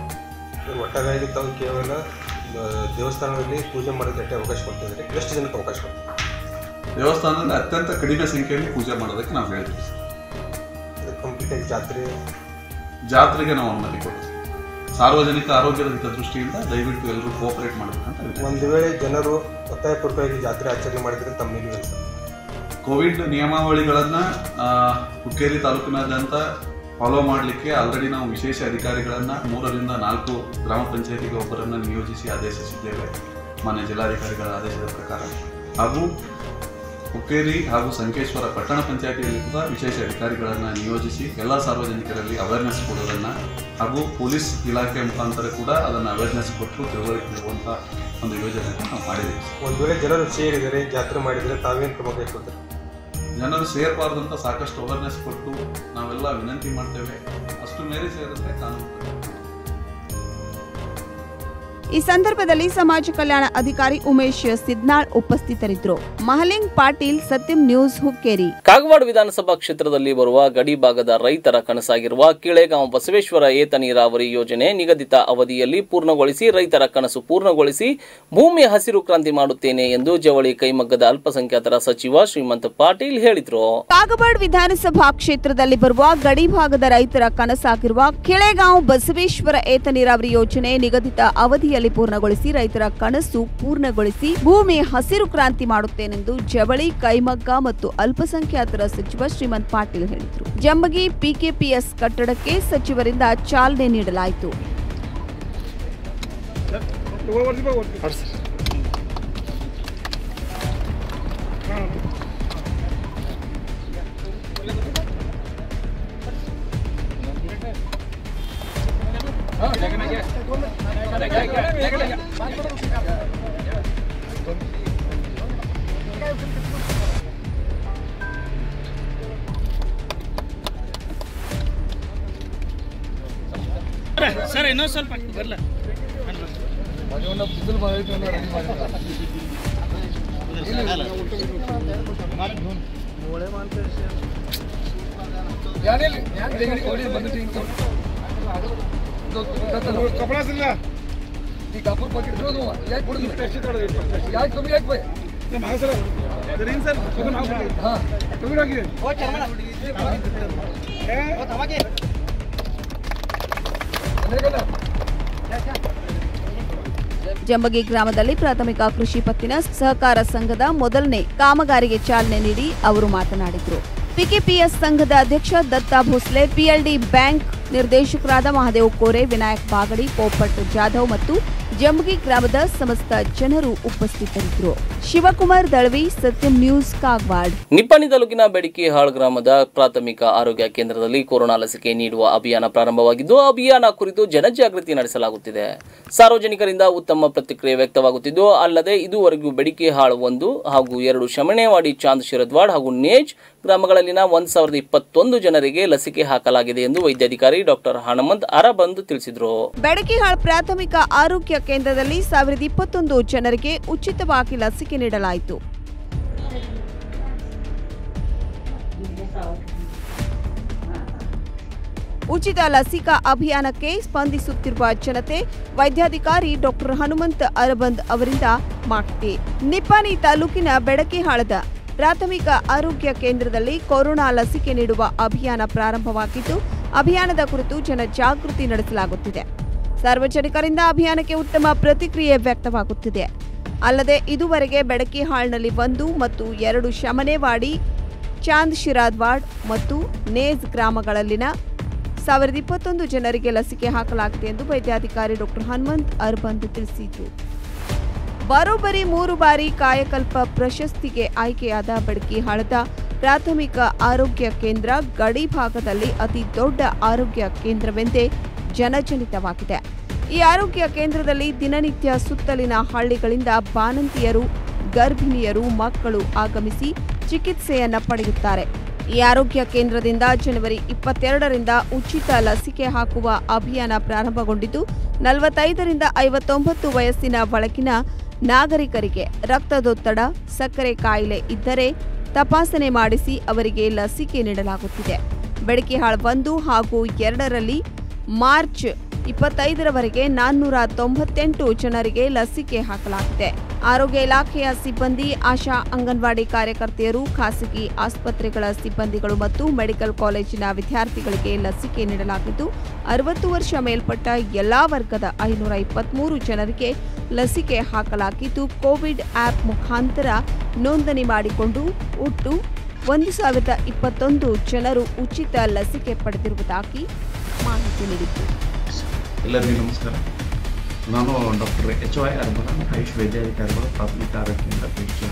ಒಟ್ಟಾಗಿ ತಾವು ಕೇವಲ ದೇವಸ್ಥಾನದಲ್ಲಿ ಪೂಜೆ ಮಾಡೋದಕ್ಕೆ ಅವಕಾಶ ಕೊಡ್ತಿದ್ದಾರೆ. ಎಷ್ಟು ಜನಕ್ಕೆ ಅವಕಾಶ ಕೊಡ್ತೀವಿ? ದೇವಸ್ಥಾನದಲ್ಲಿ ಅತ್ಯಂತ ಕಡಿಮೆ ಸಂಖ್ಯೆಯಲ್ಲಿ ಪೂಜೆ ಮಾಡೋದಕ್ಕೆ ನಾವು ಹೇಳ್ತೀವಿ. ಕಂಪ್ಲೀಟಾಗಿ ಜಾತ್ರೆ ಜಾತ್ರೆಗೆ ನಾವು ಅನುಮತಿ ಕೊಡ್ತೀವಿ. ಸಾರ್ವಜನಿಕ ಆರೋಗ್ಯದ ಹಿತದೃಷ್ಟಿಯಿಂದ ದಯವಿಟ್ಟು ಎಲ್ಲರೂ ಕೋಆಪರೇಟ್ ಮಾಡಬೇಕಂತ. ಒಂದು ವೇಳೆ ಜನರು ಒತ್ತಾಯಪೂರ್ವಕವಾಗಿ ಜಾತ್ರೆ ಆಚರಣೆ ಮಾಡಿದರೆ ತಮ್ಮ ನಿಲುವು ಸರ್? ಕೋವಿಡ್ ನಿಯಮಾವಳಿಗಳನ್ನು ಹುಕ್ಕೇರಿ ತಾಲೂಕಿನಾದ್ಯಂತ ಫಾಲೋ ಮಾಡಲಿಕ್ಕೆ ಆಲ್ರೆಡಿ ನಾವು ವಿಶೇಷ ಅಧಿಕಾರಿಗಳನ್ನು ಮೂರರಿಂದ ನಾಲ್ಕು ಗ್ರಾಮ ಪಂಚಾಯತಿಗೆ ಒಬ್ಬರನ್ನು ನಿಯೋಜಿಸಿ ಆದೇಶಿಸಿದ್ದೇವೆ ಮಾನ್ಯ ಜಿಲ್ಲಾಧಿಕಾರಿಗಳ ಆದೇಶದ ಪ್ರಕಾರ. ಹಾಗೂ ಹುಕ್ಕೇರಿ ಹಾಗೂ ಸಂಕೇಶ್ವರ ಪಟ್ಟಣ ಪಂಚಾಯತಿಯಲ್ಲಿ ಕೂಡ ವಿಶೇಷ ಅಧಿಕಾರಿಗಳನ್ನು ನಿಯೋಜಿಸಿ ಎಲ್ಲ ಸಾರ್ವಜನಿಕರಲ್ಲಿ ಅವೇರ್ನೆಸ್ ಕೊಡೋದನ್ನು ಹಾಗೂ ಪೊಲೀಸ್ ಇಲಾಖೆ ಮುಖಾಂತರ ಕೂಡ ಅದನ್ನು ಅವೇರ್ನೆಸ್ ಕೊಟ್ಟು ತಿಳುವಳಿಕೆ ನೀಡುವಂಥ ಒಂದು ಯೋಜನೆಯನ್ನು ನಾವು ಮಾಡಿದ್ದೀವಿ. ಒಂದು ವೇಳೆ ಜನರು ಸೇರಿದರೆ ಜಾತ್ರೆ ಮಾಡಿದರೆ ತಾವೇನು ಕ್ರಮ ಕೈಗೊಳ್ತಾರೆ? ಜನರು ಸೇರಬಾರ್ದಂತ ಸಾಕಷ್ಟು ಅವೇರ್ನೆಸ್ ಕೊಟ್ಟು ನಾವೆಲ್ಲ ವಿನಂತಿ ಮಾಡ್ತೇವೆ. ಅಷ್ಟು ಮೇರೆ ಸೇರಿದ್ರೆ ಕಾನೂನು. ಈ ಸಂದರ್ಭದಲ್ಲಿ ಸಮಾಜ ಕಲ್ಯಾಣ ಅಧಿಕಾರಿ ಉಮೇಶ್ ಸಿದ್ನಾಳ್ ಉಪಸ್ಥಿತರಿದ್ದರು. ಮಹಲಿಂಗ್ ಪಾಟೀಲ್, ಸತ್ಯಂ ನ್ಯೂಸ್, ಹುಕ್ಕೇರಿ. ಕಾಗವಾಡ ವಿಧಾನಸಭಾ ಕ್ಷೇತ್ರದಲ್ಲಿ ಬರುವ ಗಡಿ ಭಾಗದ ರೈತರ ಕನಸಾಗಿರುವ ಕಿಳೆಗಾಂವ ಬಸವೇಶ್ವರ ಏತ ನೀರಾವರಿ ಯೋಜನೆ ನಿಗದಿತ ಅವಧಿಯಲ್ಲಿ ಪೂರ್ಣಗೊಳಿಸಿ ರೈತರ ಕನಸು ಪೂರ್ಣಗೊಳಿಸಿ ಭೂಮಿ ಹಸಿರು ಕ್ರಾಂತಿ ಮಾಡುತ್ತೇನೆ ಎಂದು ಜವಳಿ ಕೈಮಗ್ಗದ ಅಲ್ಪಸಂಖ್ಯಾತರ ಸಚಿವ ಶ್ರೀಮಂತ ಪಾಟೀಲ್ ಹೇಳಿದರು. ಕಾಗವಾಡ ವಿಧಾನಸಭಾ ಕ್ಷೇತ್ರದಲ್ಲಿ ಬರುವ ಗಡಿ ಭಾಗದ ರೈತರ ಕನಸಾಗಿರುವ ಕಿಳೆಗಾಂವ ಬಸವೇಶ್ವರ ಏತ ನೀರಾವರಿ ಯೋಜನೆ ನಿಗದಿತ ಅವಧಿಯಲ್ಲಿ ಪೂರ್ಣಗೊಳಿಸಿ ರೈತರ ಕನಸು ಪೂರ್ಣಗೊಳಿಸಿ ಭೂಮಿ ಹಸಿರು ಕ್ರಾಂತಿ ಮಾಡುತ್ತೇನೆಂದು ಜವಳಿ ಕೈಮಗ್ಗ ಮತ್ತು ಅಲ್ಪಸಂಖ್ಯಾತರ ಸಚಿವ ಶ್ರೀಮಂತ್ ಪಾಟೀಲ್ ಹೇಳಿದರು. ಜಂಬಗಿ ಪಿಕೆಪಿಎಸ್ ಕಟ್ಟಡಕ್ಕೆ ಸಚಿವರಿಂದ ಚಾಲನೆ ನೀಡಲಾಯಿತು. ಸರ್ ಇನ್ನೊಂದು ಸ್ವಲ್ಪ ಬರಲ್ಲ कपड़ा सिल्ला ಈ ಕಾಪೂರ್ ಪಾಕೆಟ್ ಇರೋದು ಯಾಕೆ ಕೊಡುದು ಯಾಕೆ ಕಮ್ಮಿ ಯಾಕೆ ಬೈ ನಮ್ಮ ಸರ್ ಸರಿನ್ ಸರ್ ಹಾ ಕಮ್ಮಿ ಆಗಿ ಓ ಚರ್ಮನ ಏ ಓ ತಮಗೆ ಜಂಬಗಿ ಗ್ರಾಮದಲ್ಲಿ ಪ್ರಾಥಮಿಕ ಕೃಷಿ ಪತ್ತಿನ ಸಹಕಾರ ಸಂಘದ ಮೊದಲನೇ ಕಾಮಗಾರಿಗೆ ಚಾಲನೆ ನೀಡಿ ಅವರು ಮಾತನಾಡಿದರು. ಪಿಕೆಪಿಎಸ್ ಸಂಘದ ಅಧ್ಯಕ್ಷ ದತ್ತಾ ಭೋಸ್ಲೆ, ಪಿಎಲ್ಡಿ ಬ್ಯಾಂಕ್ ನಿರ್ದೇಶಕರಾದ ಮಹಾದೇವ್ ಕೋರೆ, ವಿನಾಯಕ್ ಬಾಗಡಿ, ಪೋಪಟ್ ಜಾಧವ್ ಮತ್ತು ಜಂಬಗಿ ಗ್ರಾಮದ ಸಮಸ್ತ ಜನರು ಉಪಸ್ಥಿತರಿದ್ದರು. ಶಿವಕುಮಾರ್ ದಳವಿ, ಸತ್ಯಂ ನ್ಯೂಸ್, ಕಾಗವಾಡ. ನಿಪ್ಪಾಣಿ ತಾಲೂಕಿನ ಬೆಡಕಿಹಾಳ್ ಗ್ರಾಮದ ಪ್ರಾಥಮಿಕ ಆರೋಗ್ಯ ಕೇಂದ್ರದಲ್ಲಿ ಕೊರೋನಾ ಲಸಿಕೆ ನೀಡುವ ಅಭಿಯಾನ ಪ್ರಾರಂಭವಾಗಿದ್ದು, ಅಭಿಯಾನ ಕುರಿತು ಜನಜಾಗೃತಿ ನಡೆಸಲಾಗುತ್ತಿದೆ. ಸಾರ್ವಜನಿಕರಿಂದ ಉತ್ತಮ ಪ್ರತಿಕ್ರಿಯೆ ವ್ಯಕ್ತವಾಗುತ್ತಿದ್ದು, ಅಲ್ಲದೆ ಇದುವರೆಗೂ ಬೆಡಕಿಹಾಳ್ ಒಂದು ಹಾಗೂ ಎರಡು, ಶಮಣೇವಾಡಿ, ಚಾಂದ್ ಶಿರದ್ವಾಡ್ ಹಾಗೂ ನೇಜ್ ಗ್ರಾಮಗಳಲ್ಲಿನ ಒಂದ್ ಸಾವಿರದ ಇಪ್ಪತ್ತೊಂದು ಜನರಿಗೆ ಲಸಿಕೆ ಹಾಕಲಾಗಿದೆ ಎಂದು ವೈದ್ಯಾಧಿಕಾರಿ ಡಾಕ್ಟರ್ ಹನುಮಂತ್ ಅರಬಂದ್ ತಿಳಿಸಿದರು. ಬೆಡಕಿಹಾಳ್ ಪ್ರಾಥಮಿಕ ಆರೋಗ್ಯ ಕೇಂದ್ರದಲ್ಲಿ ಸಾವಿರದ ಇಪ್ಪತ್ತೊಂದು ಜನರಿಗೆ ಉಚಿತವಾಗಿ ಲಸಿಕೆ ನೀಡಲಾಯಿತು. ಉಚಿತ ಲಸಿಕಾ ಅಭಿಯಾನಕ್ಕೆ ಸ್ಪಂದಿಸುತ್ತಿರುವ ಜನತೆ ವೈದ್ಯಾಧಿಕಾರಿ ಡಾಕ್ಟರ್ ಹನುಮಂತ್ ಅರಬಂದ್ ಅವರಿಂದ ಮಾಹಿತಿ. ನಿಪ್ಪಾಣಿ ತಾಲೂಕಿನ ಬೆಡಕಿಹಾಳದ ಪ್ರಾಥಮಿಕ ಆರೋಗ್ಯ ಕೇಂದ್ರದಲ್ಲಿ ಕೊರೋನಾ ಲಸಿಕೆ ನೀಡುವ ಅಭಿಯಾನ ಪ್ರಾರಂಭವಾಗಿದ್ದು, ಅಭಿಯಾನದ ಕುರಿತು ಜನಜಾಗೃತಿ ನಡೆಸಲಾಗುತ್ತಿದೆ. ಸಾರ್ವಜನಿಕರಿಂದ ಅಭಿಯಾನಕ್ಕೆ ಉತ್ತಮ ಪ್ರತಿಕ್ರಿಯೆ ವ್ಯಕ್ತವಾಗುತ್ತಿದೆ. ಅಲ್ಲದೆ ಇದುವರೆಗೆ ಬೆಡಕಿಹಾಳ್ನಲ್ಲಿ ಒಂದು ಮತ್ತು ಎರಡು, ಶಮನೇವಾಡಿ, ಚಾಂದ್ ಶಿರಾದ್ವಾಡ್ ಮತ್ತು ನೇಜ್ ಗ್ರಾಮಗಳಲ್ಲಿನ ಸಾವಿರದ ಇಪ್ಪತ್ತೊಂದು ಜನರಿಗೆ ಲಸಿಕೆ ಹಾಕಲಾಗಿದೆ ಎಂದು ವೈದ್ಯಾಧಿಕಾರಿ ಡಾಕ್ಟರ್ ಹನುಮಂತ್ ಅರಬಂದ್ ತಿಳಿಸಿದರು. ಬರೋಬ್ಬರಿ ಮೂರು ಬಾರಿ ಕಾಯಕಲ್ಪ ಪ್ರಶಸ್ತಿಗೆ ಆಯ್ಕೆಯಾದ ಬೆಡಕಿಹಾಳದ ಪ್ರಾಥಮಿಕ ಆರೋಗ್ಯ ಕೇಂದ್ರ ಗಡಿ ಭಾಗದಲ್ಲಿ ಅತಿ ದೊಡ್ಡ ಆರೋಗ್ಯ ಕೇಂದ್ರವೆಂದೇ ಜನಜನಿತವಾಗಿದೆ. ಈ ಆರೋಗ್ಯ ಕೇಂದ್ರದಲ್ಲಿ ದಿನನಿತ್ಯ ಸುತ್ತಲಿನ ಹಳ್ಳಿಗಳಿಂದ ಬಾಣಂತಿಯರು, ಗರ್ಭಿಣಿಯರು, ಮಕ್ಕಳು ಆಗಮಿಸಿ ಚಿಕಿತ್ಸೆಯನ್ನ ಪಡೆಯುತ್ತಾರೆ. ಈ ಆರೋಗ್ಯ ಕೇಂದ್ರದಿಂದ ಜನವರಿ ಇಪ್ಪತ್ತೆರಡರಿಂದ ಉಚಿತ ಲಸಿಕೆ ಹಾಕುವ ಅಭಿಯಾನ ಪ್ರಾರಂಭಗೊಂಡಿದ್ದು, ನಲವತ್ತೈದರಿಂದ ಐವತ್ತೊಂಬತ್ತು ವಯಸ್ಸಿನ ಒಳಗಿನ ನಾಗರಿಕರಿಗೆ ರಕ್ತದೊತ್ತಡ, ಸಕ್ಕರೆ ಕಾಯಿಲೆ ಇದ್ದರೆ ತಪಾಸಣೆ ಮಾಡಿಸಿ ಅವರಿಗೆ ಲಸಿಕೆ ನೀಡಲಾಗುತ್ತಿದೆ. ಬೆಡಕಿಹಾಳ್ ಒಂದು ಹಾಗೂ ಎರಡರಲ್ಲಿ ಮಾರ್ಚ್ ಇಪ್ಪತ್ತೈದರವರೆಗೆ ನಾನ್ನೂರ ತೊಂಬತ್ತೆಂಟು ಜನರಿಗೆ ಲಸಿಕೆ ಹಾಕಲಾಗಿದೆ. ಆರೋಗ್ಯ ಇಲಾಖೆಯ ಸಿಬ್ಬಂದಿ, ಆಶಾ, ಅಂಗನವಾಡಿ ಕಾರ್ಯಕರ್ತೆಯರು, ಖಾಸಗಿ ಆಸ್ಪತ್ರೆಗಳ ಸಿಬ್ಬಂದಿಗಳು ಮತ್ತು ಮೆಡಿಕಲ್ ಕಾಲೇಜಿನ ವಿದ್ಯಾರ್ಥಿಗಳಿಗೆ ಲಸಿಕೆ ನೀಡಲಾಗಿದ್ದು, ಅರವತ್ತು ವರ್ಷ ಮೇಲ್ಪಟ್ಟ ಎಲ್ಲಾ ವರ್ಗದ ಐನೂರ ಇಪ್ಪತ್ಮೂರು ಜನರಿಗೆ ಲಸಿಕೆ ಹಾಕಲಾಗಿದ್ದು, ಕೋವಿಡ್ ಆಪ್ ಮುಖಾಂತರ ನೋಂದಣಿ ಮಾಡಿಕೊಂಡು ಒಟ್ಟು ಒಂದು ಸಾವಿರದ ಇಪ್ಪತ್ತೊಂದು ಜನರು ಉಚಿತ ಲಸಿಕೆ ಪಡೆದಿರುವುದಾಗಿ ಮಾಹಿತಿ ನೀಡಿತು. ಎಲ್ಲರಿಗೂ ನಮಸ್ಕಾರ. ನಾನು ಡಾಕ್ಟರ್ ಎಚ್ ವೈ ಅರ್ಬನ್, ಆಯುಷ್ ವೈದ್ಯಾಧಿಕಾರಿಗಳು, ಪ್ರಾಥಮಿಕ ಆರೋಗ್ಯ ಕೇಂದ್ರ ಬೆಳಕಿಹಾಳ್.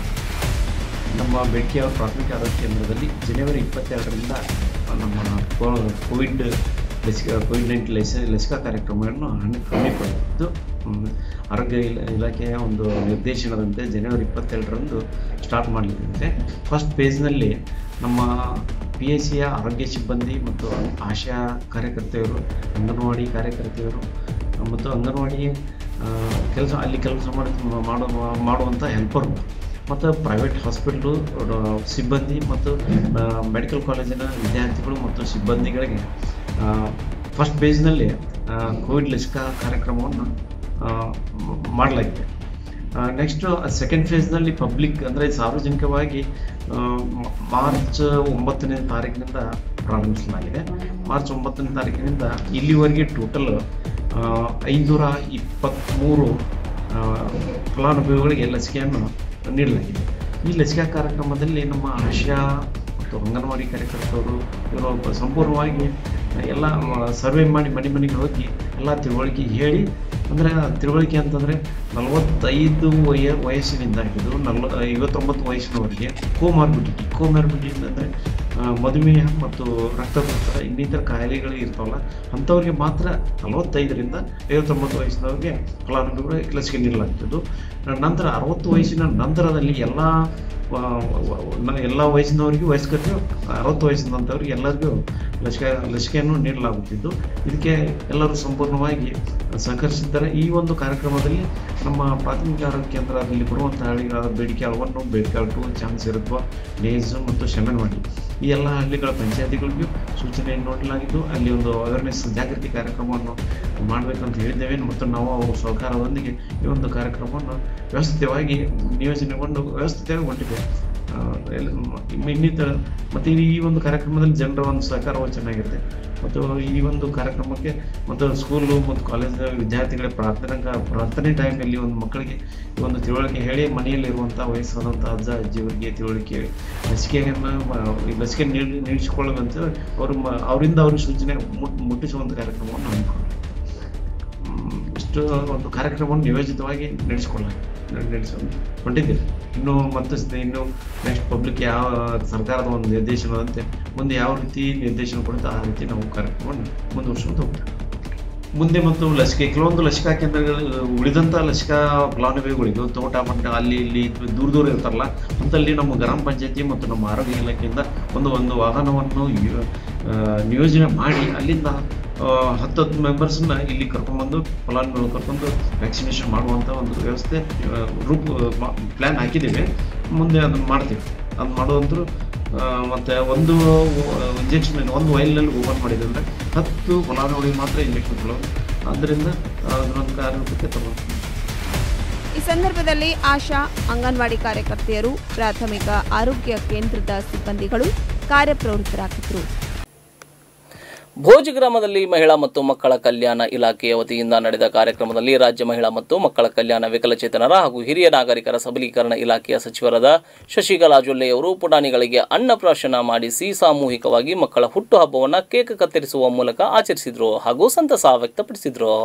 ನಮ್ಮ ಬೆಳಕಿಹಾಳ್ ಪ್ರಾಥಮಿಕ ಆರೋಗ್ಯ ಕೇಂದ್ರದಲ್ಲಿ ಜನವರಿ ಇಪ್ಪತ್ತೆರಡರಿಂದ ನಮ್ಮ ಕೋವಿಡ್ ಲಸಿಕಾ ಕೋವಿಡ್ ನೈನ್ಟೀನ್ ಲಸಿ ಲಸಿಕಾ ಕಾರ್ಯಕ್ರಮವನ್ನು ಹಮ್ಮಿಕೊಂಡಿದ್ದು, ಆರೋಗ್ಯ ಇಲಾ ಇಲಾಖೆಯ ಒಂದು ನಿರ್ದೇಶನದಂತೆ ಜನವರಿ ಇಪ್ಪತ್ತೆರಡರಂದು ಸ್ಟಾರ್ಟ್ ಮಾಡಲಿದೆ. ಫಸ್ಟ್ ಫೇಸ್ನಲ್ಲಿ ನಮ್ಮ ಪಿ ಎಸ್ ಸಿಯ ಆರೋಗ್ಯ ಸಿಬ್ಬಂದಿ ಮತ್ತು ಆಶಾ ಕಾರ್ಯಕರ್ತೆಯರು, ಅಂಗನವಾಡಿ ಕಾರ್ಯಕರ್ತೆಯರು ಮತ್ತು ಅಂಗನವಾಡಿ ಕೆಲಸ ಅಲ್ಲಿ ಕೆಲಸ ಮಾಡಿ ಮಾಡೋ ಮಾಡುವಂಥ ಹೆಲ್ಪರು ಮತ್ತು ಪ್ರೈವೇಟ್ ಹಾಸ್ಪಿಟ್ಲು ಸಿಬ್ಬಂದಿ ಮತ್ತು ಮೆಡಿಕಲ್ ಕಾಲೇಜಿನ ವಿದ್ಯಾರ್ಥಿಗಳು ಮತ್ತು ಸಿಬ್ಬಂದಿಗಳಿಗೆ ಫಸ್ಟ್ ಪೇಜ್ನಲ್ಲಿ ಕೋವಿಡ್ ಲಸಿಕಾ ಕಾರ್ಯಕ್ರಮವನ್ನು ಮಾಡಲಾಗಿದೆ. ನೆಕ್ಸ್ಟು ಸೆಕೆಂಡ್ ಫೇಸ್ನಲ್ಲಿ ಪಬ್ಲಿಕ್ ಅಂದರೆ ಸಾರ್ವಜನಿಕವಾಗಿ ಮಾರ್ಚ್ ಒಂಬತ್ತನೇ ತಾರೀಕಿನಿಂದ ಪ್ರಾರಂಭಿಸಲಾಗಿದೆ. ಮಾರ್ಚ್ ಒಂಬತ್ತನೇ ತಾರೀಕಿನಿಂದ ಇಲ್ಲಿವರೆಗೆ ಟೋಟಲ್ ಐನೂರ ಇಪ್ಪತ್ತ್ಮೂರು ಫಲಾನುಭವಿಗಳಿಗೆ ಲಸಿಕೆಯನ್ನು ನೀಡಲಾಗಿದೆ. ಈ ಲಸಿಕಾ ಕಾರ್ಯಕ್ರಮದಲ್ಲಿ ನಮ್ಮ ಆಶಾ ಮತ್ತು ಅಂಗನವಾಡಿ ಕಾರ್ಯಕರ್ತರು ಇವರು ಸಂಪೂರ್ಣವಾಗಿ ಎಲ್ಲ ಸರ್ವೆ ಮಾಡಿ ಮನೆ ಮನೆಗೆ ಹೋಗಿ ಎಲ್ಲ ತಿಳುವಳಿಕೆ ಹೇಳಿ, ಅಂದರೆ ತಿಳುವಳಿಕೆ ಅಂತಂದರೆ ನಲವತ್ತೈದು ವಯ ವಯಸ್ಸಿನಿಂದ ಹಿಡಿದು ನಲ್ವ ಐವತ್ತೊಂಬತ್ತು ವಯಸ್ಸಿನವರೆಗೆ ಕೋಮಾರ್ಬಿಡಿಟಿ ಕೋಮಾರ್ಬಿಡಿಟಿ ಅಂತಂದರೆ ಮಧುಮೇಹ ಮತ್ತು ರಕ್ತದೊತ್ತಡ ಇನ್ನಿತರ ಕಾಯಿಲೆಗಳು ಇರ್ತಾವಲ್ಲ ಅಂಥವ್ರಿಗೆ ಮಾತ್ರ ನಲವತ್ತೈದರಿಂದ ಐವತ್ತೊಂಬತ್ತು ವಯಸ್ಸಿನವ್ರಿಗೆ ಫಲಾನುಭವಿಗಳು ಲಸಿಕೆ ನೀಡಲಾಗ್ತದ್ದು. ನಂತರ ಅರವತ್ತು ವಯಸ್ಸಿನ ನಂತರದಲ್ಲಿ ಎಲ್ಲ ಎಲ್ಲ ವಯಸ್ಸಿನವರಿಗೂ ವಯಸ್ಕರಿಗೂ ಅರವತ್ತು ವಯಸ್ಸಿನಂಥವ್ರಿಗೆ ಎಲ್ಲರಿಗೂ ಲಸಿಕೆ ಲಸಿಕೆಯನ್ನು ನೀಡಲಾಗುತ್ತಿದ್ದು, ಇದಕ್ಕೆ ಎಲ್ಲರೂ ಸಂಪೂರ್ಣವಾಗಿ ಸಹಕರಿಸಿದ್ದಾರೆ. ಈ ಒಂದು ಕಾರ್ಯಕ್ರಮದಲ್ಲಿ ನಮ್ಮ ಪ್ರಾಥಮಿಕ ಆರೋಗ್ಯ ಕೇಂದ್ರದಲ್ಲಿ ಬರುವಂಥ ಹಳ್ಳಿಗಳಾದ ಬೆಳಕಿಹಾಳ್ ಒಂದು, ಬೆಳಕಿಹಾಳ್ ಟು, ಚಾಂದ್ ಶಿರದ್ವಾಡ್, ನೇಜ್ ಮತ್ತು ಶಮನೇವಾಡಿ ಈ ಎಲ್ಲ ಹಳ್ಳಿಗಳ ಪಂಚಾಯತಿಗಳಿಗೂ ಸೂಚನೆಯನ್ನು ನೀಡಲಾಗಿದ್ದು, ಅಲ್ಲಿ ಒಂದು ಅವೇರ್ನೆಸ್ ಜಾಗೃತಿ ಕಾರ್ಯಕ್ರಮವನ್ನು ಮಾಡಬೇಕಂತ ಹೇಳಿದ್ದೇವೆ ಮತ್ತು ನಾವು ಅವರ ಸಹಕಾರದೊಂದಿಗೆ ಈ ಒಂದು ಕಾರ್ಯಕ್ರಮವನ್ನು ವ್ಯವಸ್ಥಿತವಾಗಿ ನಿಯೋಜನೆಗೊಂಡು ವ್ಯವಸ್ಥಿತವಾಗಿ ಹೊಂಟಿದೆ. ಇನ್ನಿತರ ಮತ್ತು ಈ ಒಂದು ಕಾರ್ಯಕ್ರಮದಲ್ಲಿ ಜನರ ಒಂದು ಸಹಕಾರವು ಚೆನ್ನಾಗಿರುತ್ತೆ ಮತ್ತು ಈ ಒಂದು ಕಾರ್ಯಕ್ರಮಕ್ಕೆ ಮತ್ತು ಸ್ಕೂಲು ಮತ್ತು ಕಾಲೇಜಿನ ವಿದ್ಯಾರ್ಥಿಗಳ ಪ್ರಾರ್ಥನೆ ಪ್ರಾರ್ಥನೆ ಟೈಮಲ್ಲಿ ಒಂದು ಮಕ್ಕಳಿಗೆ ಒಂದು ತಿಳುವಳಿಕೆ ಹೇಳಿ, ಮನೆಯಲ್ಲಿರುವಂಥ ವಯಸ್ಸಾದಂಥ ಅಜ್ಜ ಅಜ್ಜಿಯವರಿಗೆ ತಿಳುವಳಿಕೆ ಹೇಳಿ ಲಸಿಕೆಯನ್ನು ಲಸಿಕೆ ನೀಡಿ ನೀಡಿಸಿಕೊಳ್ಳುವಂತ ಅವರು ಅವರಿಂದ ಅವ್ರಿಗೆ ಸೂಚನೆ ಮುಟ್ ಮುಟ್ಟಿಸುವಂಥ ಕಾರ್ಯಕ್ರಮವನ್ನು ಹಮ್ಮಿಕೊಂಡಿದ್ದಾರೆ. ಇಷ್ಟು ಒಂದು ಕಾರ್ಯಕ್ರಮವನ್ನು ನಿಯೋಜಿತವಾಗಿ ನಡೆಸಿಕೊಳ್ಳ ನಡೆಸ ಹೊಂಟಿದ್ದೀರಿ. ಇನ್ನು ಮತ್ತೆ ಇನ್ನು ನೆಕ್ಸ್ಟ್ ಪಬ್ಲಿಕ್ ಯಾವ ಸರ್ಕಾರದ ಒಂದು ನಿರ್ದೇಶನದಂತೆ ಮುಂದೆ ಯಾವ ರೀತಿ ನಿರ್ದೇಶನ ಕೊಡುತ್ತೆ ಆ ರೀತಿ ನಾವು ಕಾರ್ಯಕ್ರಮವನ್ನು ಮುಂದುವರ್ಸ್ಕೊಂಡು ಹೋಗ್ತೇವೆ. ಮುಂದೆ ಮತ್ತು ಲಸಿಕೆ ಕೆಲವೊಂದು ಲಸಿಕಾ ಕೇಂದ್ರಗಳು ಉಳಿದಂಥ ಲಸಿಕಾ ಫಲಾನುಭವಿಗಳಿಗೂ ತೋಟ ಮಟ್ಟ ಅಲ್ಲಿ ಇಲ್ಲಿ ದೂರ ದೂರ ಇರ್ತಾರಲ್ಲ ಅಂತಲ್ಲಿ ನಮ್ಮ ಗ್ರಾಮ ಪಂಚಾಯತಿ ಮತ್ತು ನಮ್ಮ ಆರೋಗ್ಯ ಇಲಾಖೆಯಿಂದ ಒಂದು ಒಂದು ವಾಹನವನ್ನು ನಿಯೋಜನೆ ಮಾಡಿ ಅಲ್ಲಿಂದ ಹತ್ತು ಹತ್ತು ಮೆಂಬರ್ಸನ್ನ ಇಲ್ಲಿ ಕರ್ಕೊಂಡ್ಬಂದು ಫಲಾನುಭವಿ ಕರ್ಕೊಂಡು ವ್ಯಾಕ್ಸಿನೇಷನ್ ಮಾಡುವಂಥ ಒಂದು ವ್ಯವಸ್ಥೆ ರೂಪ್ ಪ್ಲ್ಯಾನ್ ಹಾಕಿದ್ದೀವಿ. ಮುಂದೆ ಅದನ್ನು ಮಾಡ್ತೀವಿ. ಅದು ಮಾಡೋದಂತರೂ ಮತ್ತು ಒಂದು ಇಂಜೆಕ್ಷನ್ ಒಂದು ವೈಲ್ನಲ್ಲಿ ಓಪನ್ ಮಾಡಿದೆ ಅಂದರೆ ಹತ್ತು ಫಲಾನುಭವಿಗಳಿಗೆ ಮಾತ್ರ ಇಂಜೆಕ್ಷನ್ ಕೊಡೋದು. ಆದ್ದರಿಂದ ಅದನ್ನೊಂದು ಕಾರ್ಯರೂಪಕ್ಕೆ ತಗೊಂಡು ಈ ಸಂದರ್ಭದಲ್ಲಿ ಆಶಾ, ಅಂಗನವಾಡಿ ಕಾರ್ಯಕರ್ತೆಯರು, ಪ್ರಾಥಮಿಕ ಆರೋಗ್ಯ ಕೇಂದ್ರದ ಸಿಬ್ಬಂದಿಗಳು ಕಾರ್ಯಪ್ರವೃತ್ತರಾಗಿದ್ದರು. ಭೋಜ ಗ್ರಾಮದಲ್ಲಿ ಮಹಿಳಾ ಮತ್ತು ಮಕ್ಕಳ ಕಲ್ಯಾಣ ಇಲಾಖೆಯ ವತಿಯಿಂದ ನಡೆದ ಕಾರ್ಯಕ್ರಮದಲ್ಲಿ ರಾಜ್ಯ ಮಹಿಳಾ ಮತ್ತು ಮಕ್ಕಳ ಕಲ್ಯಾಣ, ವಿಕಲಚೇತನರ ಹಾಗೂ ಹಿರಿಯ ನಾಗರಿಕರ ಸಬಲೀಕರಣ ಇಲಾಖೆಯ ಸಚಿವರಾದ ಶಶಿಕಲಾ ಜೊಲ್ಲೆಯವರು ಪುಟಾಣಿಗಳಿಗೆ ಅನ್ನಪ್ರಾಶನ ಮಾಡಿಸಿ ಸಾಮೂಹಿಕವಾಗಿ ಮಕ್ಕಳ ಹುಟ್ಟುಹಬ್ಬವನ್ನು ಕೇಕ್ ಕತ್ತರಿಸುವ ಮೂಲಕ ಆಚರಿಸಿದರು ಹಾಗೂ ಸಂತಸ ವ್ಯಕ್ತಪಡಿಸಿದರು.